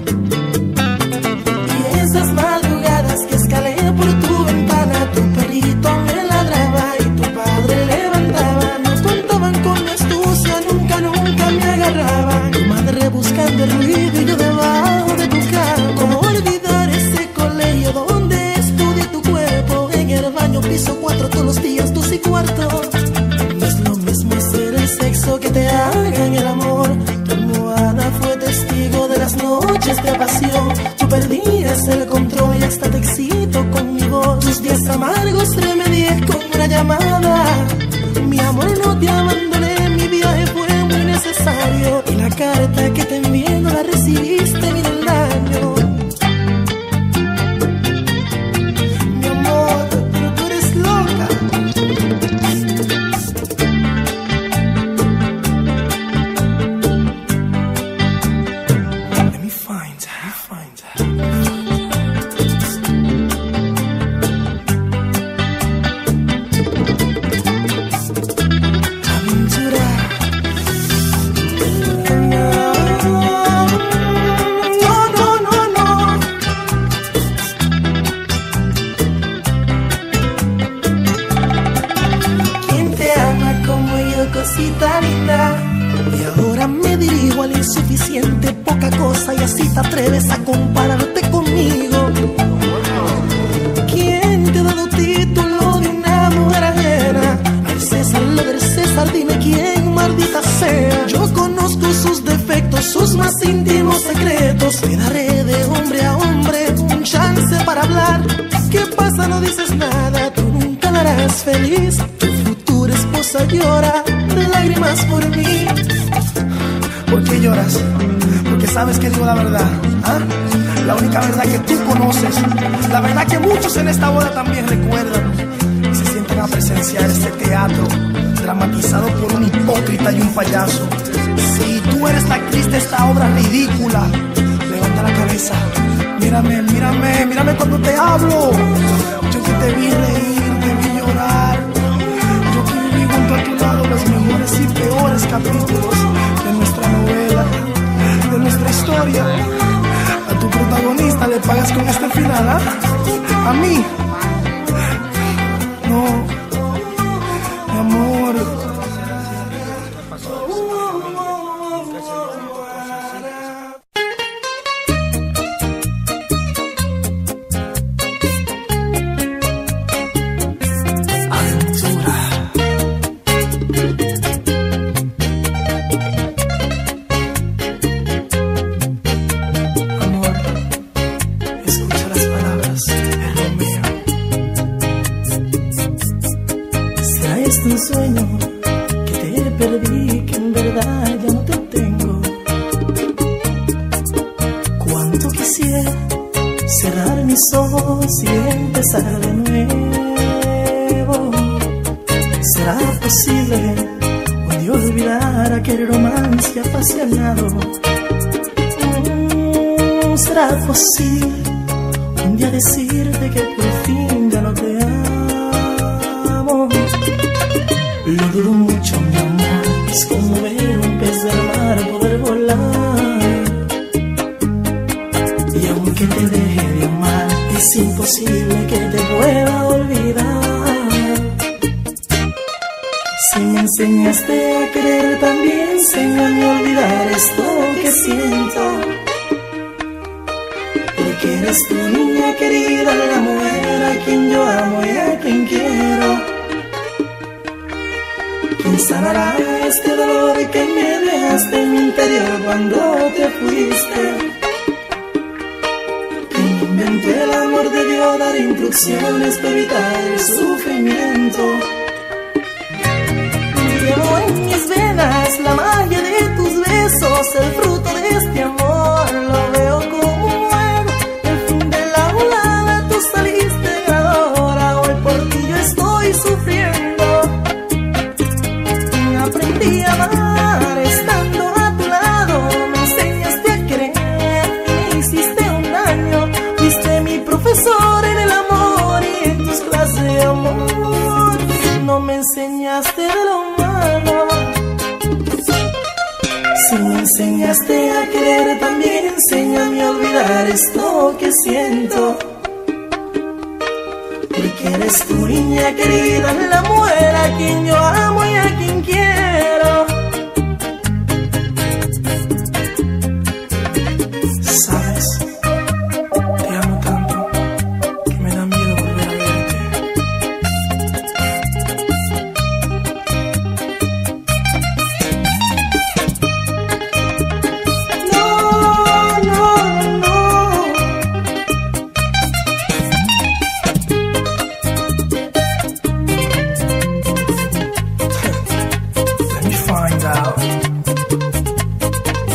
Y esas madrugadas que escalé por tu ventana, tu perrito me ladraba y tu padre levantaba. Nos contaban con astucia, nunca, nunca me agarraban. Tu madre buscando el ruido y yo debajo de tu cama. ¿Cómo olvidar ese colegio donde estudié tu cuerpo? En el baño piso cuatro todos los días, dos y cuarto. No es lo mismo hacer el sexo que te hagan el amor. Tu almohada fue testigo de las noches de pasión. Tú perdías el control y hasta te excito con mi voz. Tus días amargos remedié con carta que te envié no la recibiste, mira el daño. Mi amor, pero tú eres loca. Let me find her, find her. Cosita linda, y ahora me dirijo al insuficiente, poca cosa, y así te atreves a compararte conmigo. ¿Quién te ha dado título de una mujer ajena? Al César lo del César, dime quién, maldita sea. Yo conozco sus defectos, sus más íntimos secretos. Te daré de hombre a hombre un chance para hablar. ¿Qué pasa? No dices nada, tú nunca la harás feliz. Tu futura esposa llora de lágrimas por mí. ¿Por qué lloras? Porque sabes que digo la verdad, ¿ah? La única verdad que tú conoces, la verdad que muchos en esta boda también recuerdan y se sienten a presenciar este teatro dramatizado por un hipócrita y un payaso. Si tú eres la actriz de esta obra ridícula, levanta la cabeza, mírame, mírame, mírame cuando te hablo. Yo que te vi reír, te vi llorar, yo que viví junto a tu lado los mejores y peores capítulos de nuestra novela, de nuestra historia. A tu protagonista le pagas con este final, ¿ah? A mí no, mi amor. Un sueño que te perdí, que en verdad ya no te tengo. Cuánto quisiera cerrar mis ojos y empezar de nuevo. ¿Será posible un día olvidar aquel romance apasionado? Mm, ¿Será posible un día decirte que por fin ya no te amo? Lo dudo mucho, mi amor, es como ver un pez del mar poder volar. Y aunque te deje de amar, es imposible que te pueda olvidar. Si me enseñaste a querer, también enséñame a olvidar esto que siento. Porque eres tu niña querida, la mujer a quien yo amo y a quien quiero. ¿Quién sanará este dolor que me dejaste en mi interior cuando te fuiste? ¿Quién inventó el amor debió dar instrucciones para evitar el sufrimiento? Llevo en mis venas la magia de tus besos, el fruto de este amor lo veo como un juego, el fin de la volada, tú saliste ganadora, hoy por ti yo estoy sufriendo. Aprendí a amar estando a tu lado, me enseñaste a querer y me hiciste un daño. Fuiste mi profesor en el amor y en tus clases de amor no me enseñaste de lo malo. Si me enseñaste a querer, también enséñame a olvidar esto que siento. Porque eres tu niña querida, la mujer a quien yo amo y a quien quiero. Sabes, te amo tanto que me da miedo volver a verte. No, no, no. Let me find out.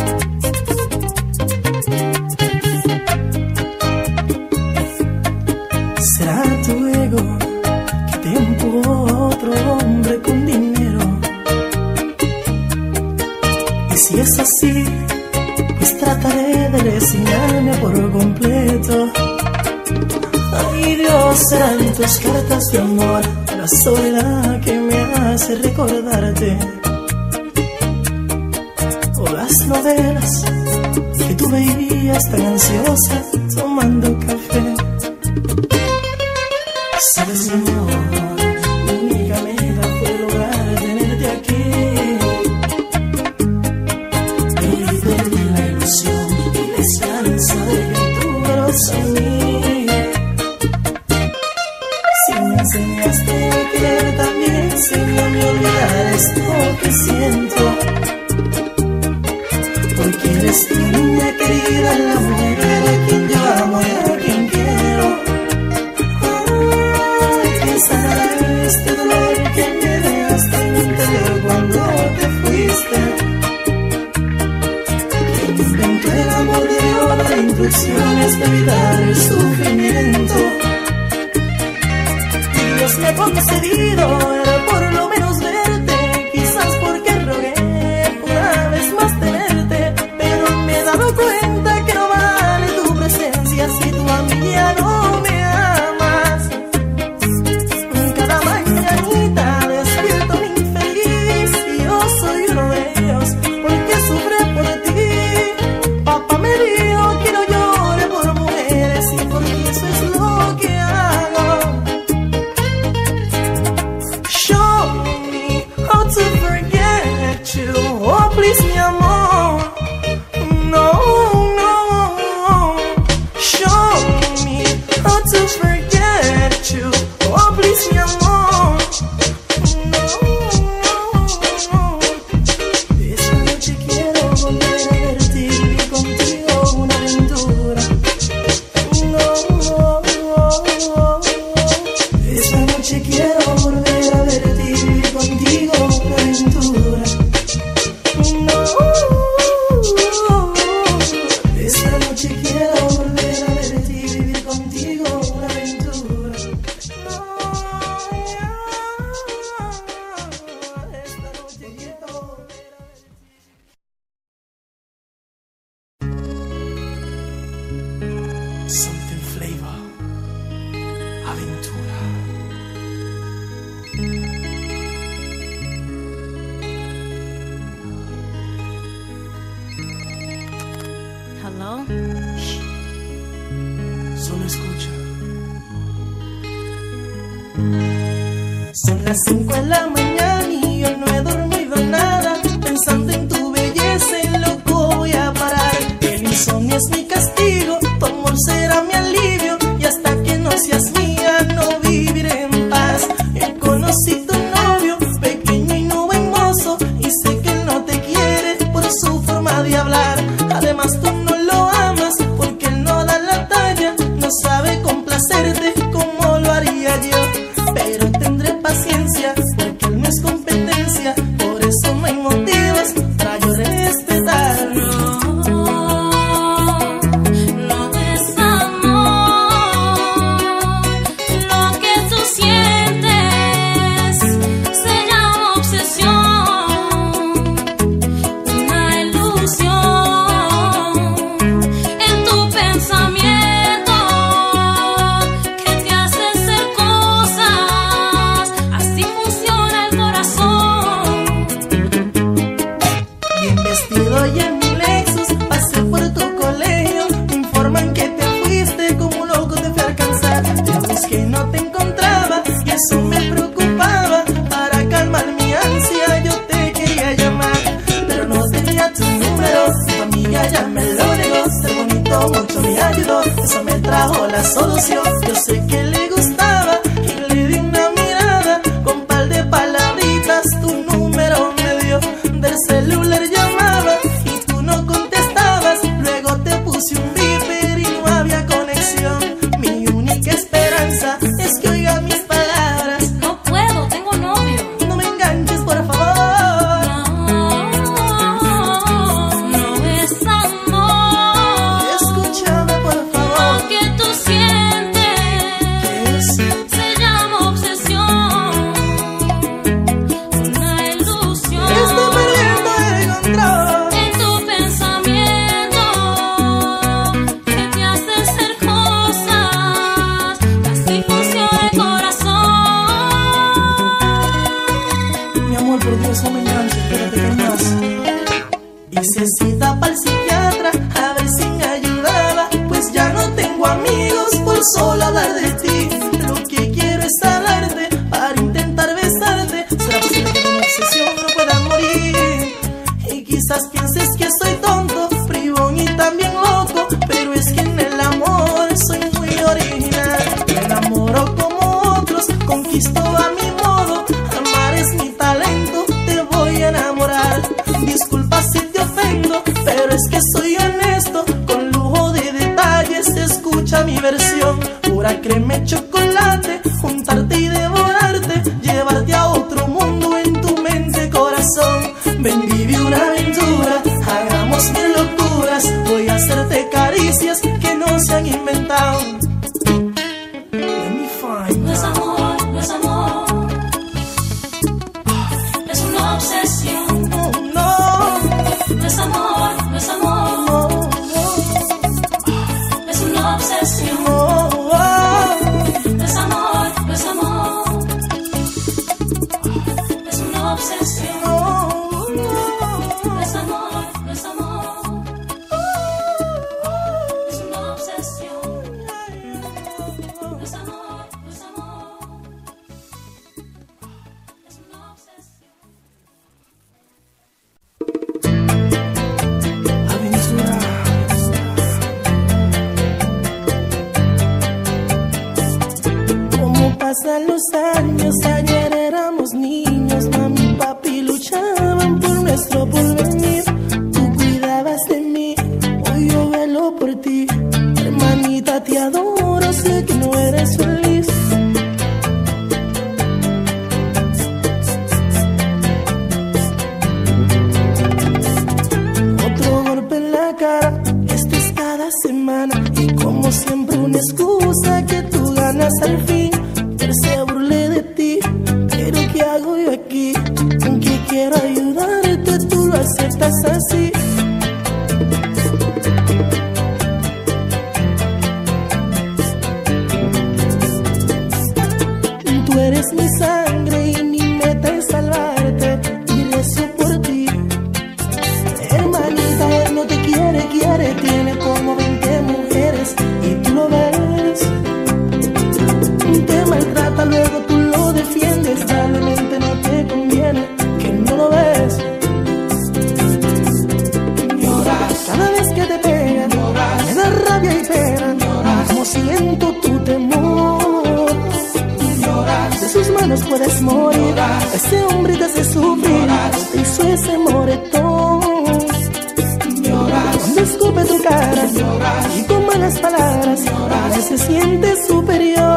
Si es así, pues trataré de resignarme por completo. Ay Dios, serán tus cartas de amor la soledad que me hace recordarte, o las novelas que tú veías tan ansiosa tomando café. Sabes, mi amor, mi única meta fue lograr tenerte aquí. Perdí la ilusión y la esperanza de que tú veros en mí. Si me enseñaste a querer, también enséñame a olvidar esto que siento. Porque eres mi niña querida, la mujer a quien yo amo y a quien quiero. Este dolor que me dejaste en mi interior cuando te fuiste. Quien inventó el amor de oro, las instrucciones de evitar el sufrimiento. Dios me ha concedido era por lo menos verte, quizás porque rogué una vez más tenerte, pero me he dado cuenta que no vale tu presencia si tú a mí ya no me amas. Cada mañanita despierto un infeliz y yo soy uno de ellos porque sufre por ti. Papá me dijo que no llore por mujeres y porque eso es lo que hago. Show me how to forget you, oh please mi amor. No, no. Show me how to forget you, oh please mi amor. Something flavor, aventura. Hello. Solo escucha. Son las cinco de la mañana y yo no he dormido nada, pensando en tu belleza y loco voy a parar. El insomnio es mi castigo, tu amor será mi alivio, y hasta que no seas mía no viviré en paz. Yo conocí tu novio, pequeño y no buen mozo, y sé que él no te quiere por su forma de hablar. Además tú no lo amas porque él no da la talla, no sabe complacerte como lo haría yo. Pero tendré paciencia porque él no es competencia, por eso no hay motivos para yo respetar. Eso me trajo la solución. Yo sé que le gustaba y le di una mirada, con par de palabritas tu número me dio. Del celular llamaba y tú no contestabas, luego te puse un beeper y no había conexión. Mi única esperanza es que oiga mis palabras. No puedo, tengo novio. No me enganches, por favor. No, no es amor. Escúchame, por favor. Lo que tú sientes espérate que más. Hice cita para el psiquiatra a ver si me ayudaba, pues ya no tengo amigos por solo hablar de ti. Lo que quiero es hablarte para intentar besarte. ¿Será posible que de una obsesión no pueda morir? Y quizás pienses que soy tonto, bribón y también loco, pero es que en el amor soy muy original. Me enamoro como otros, conquisto a mi modo. Amar es mi talento, te voy a enamorar. Disculpa si te ofendo, pero es que soy honesto. Con lujo de detalles, escucha mi versión. Pura crema, chocolate, juntarte y devorarte, llevarte a otro mundo en tu mente, corazón. Ven, vive una aventura, hagamos mil locuras. Voy a hacerte caricias que no se han inventado. Let me find No es amor, no es amor, es una obsesión. oh, no, No es amor, no es amor, no, es una obsesión. no, oh, No es amor, no es amor, es una obsesión. oh, No es amor, no es amor, es una obsesión. No es amor, no es amor, es una obsesión. aventura. Como pasan los años, ayer éramos niños, mami y papi luchaban por nuestro porvenir. Tú cuidabas de mí, hoy yo velo por ti. Hermanita, te adoro, sé que no eres feliz. Otro golpe en la cara, esto es cada semana. Y como siempre una excusa que tú ganas al fin. Él se burle de ti, pero ¿qué hago yo aquí? Aunque quiero ayudarte, tú lo aceptas así. Tú eres mi sangre y mi meta es salvarte, y rezo por ti. Hermanita, él no te quiere, quiere, tiene como veinte mujeres y tú lo ves. Te maltrata, luego tú lo defiendes, realmente no te conviene, que no lo ves. Lloras cada vez que te pegan, lloras, me da rabia y pena, lloras, como siento tu temor. Lloras, de sus manos puedes morir, lloras, ese hombre te hace sufrir, lloras, te hizo ese moretón. Lloras, cuando escupe tu cara, lloras, y con malas palabras, lloras, se siente superior.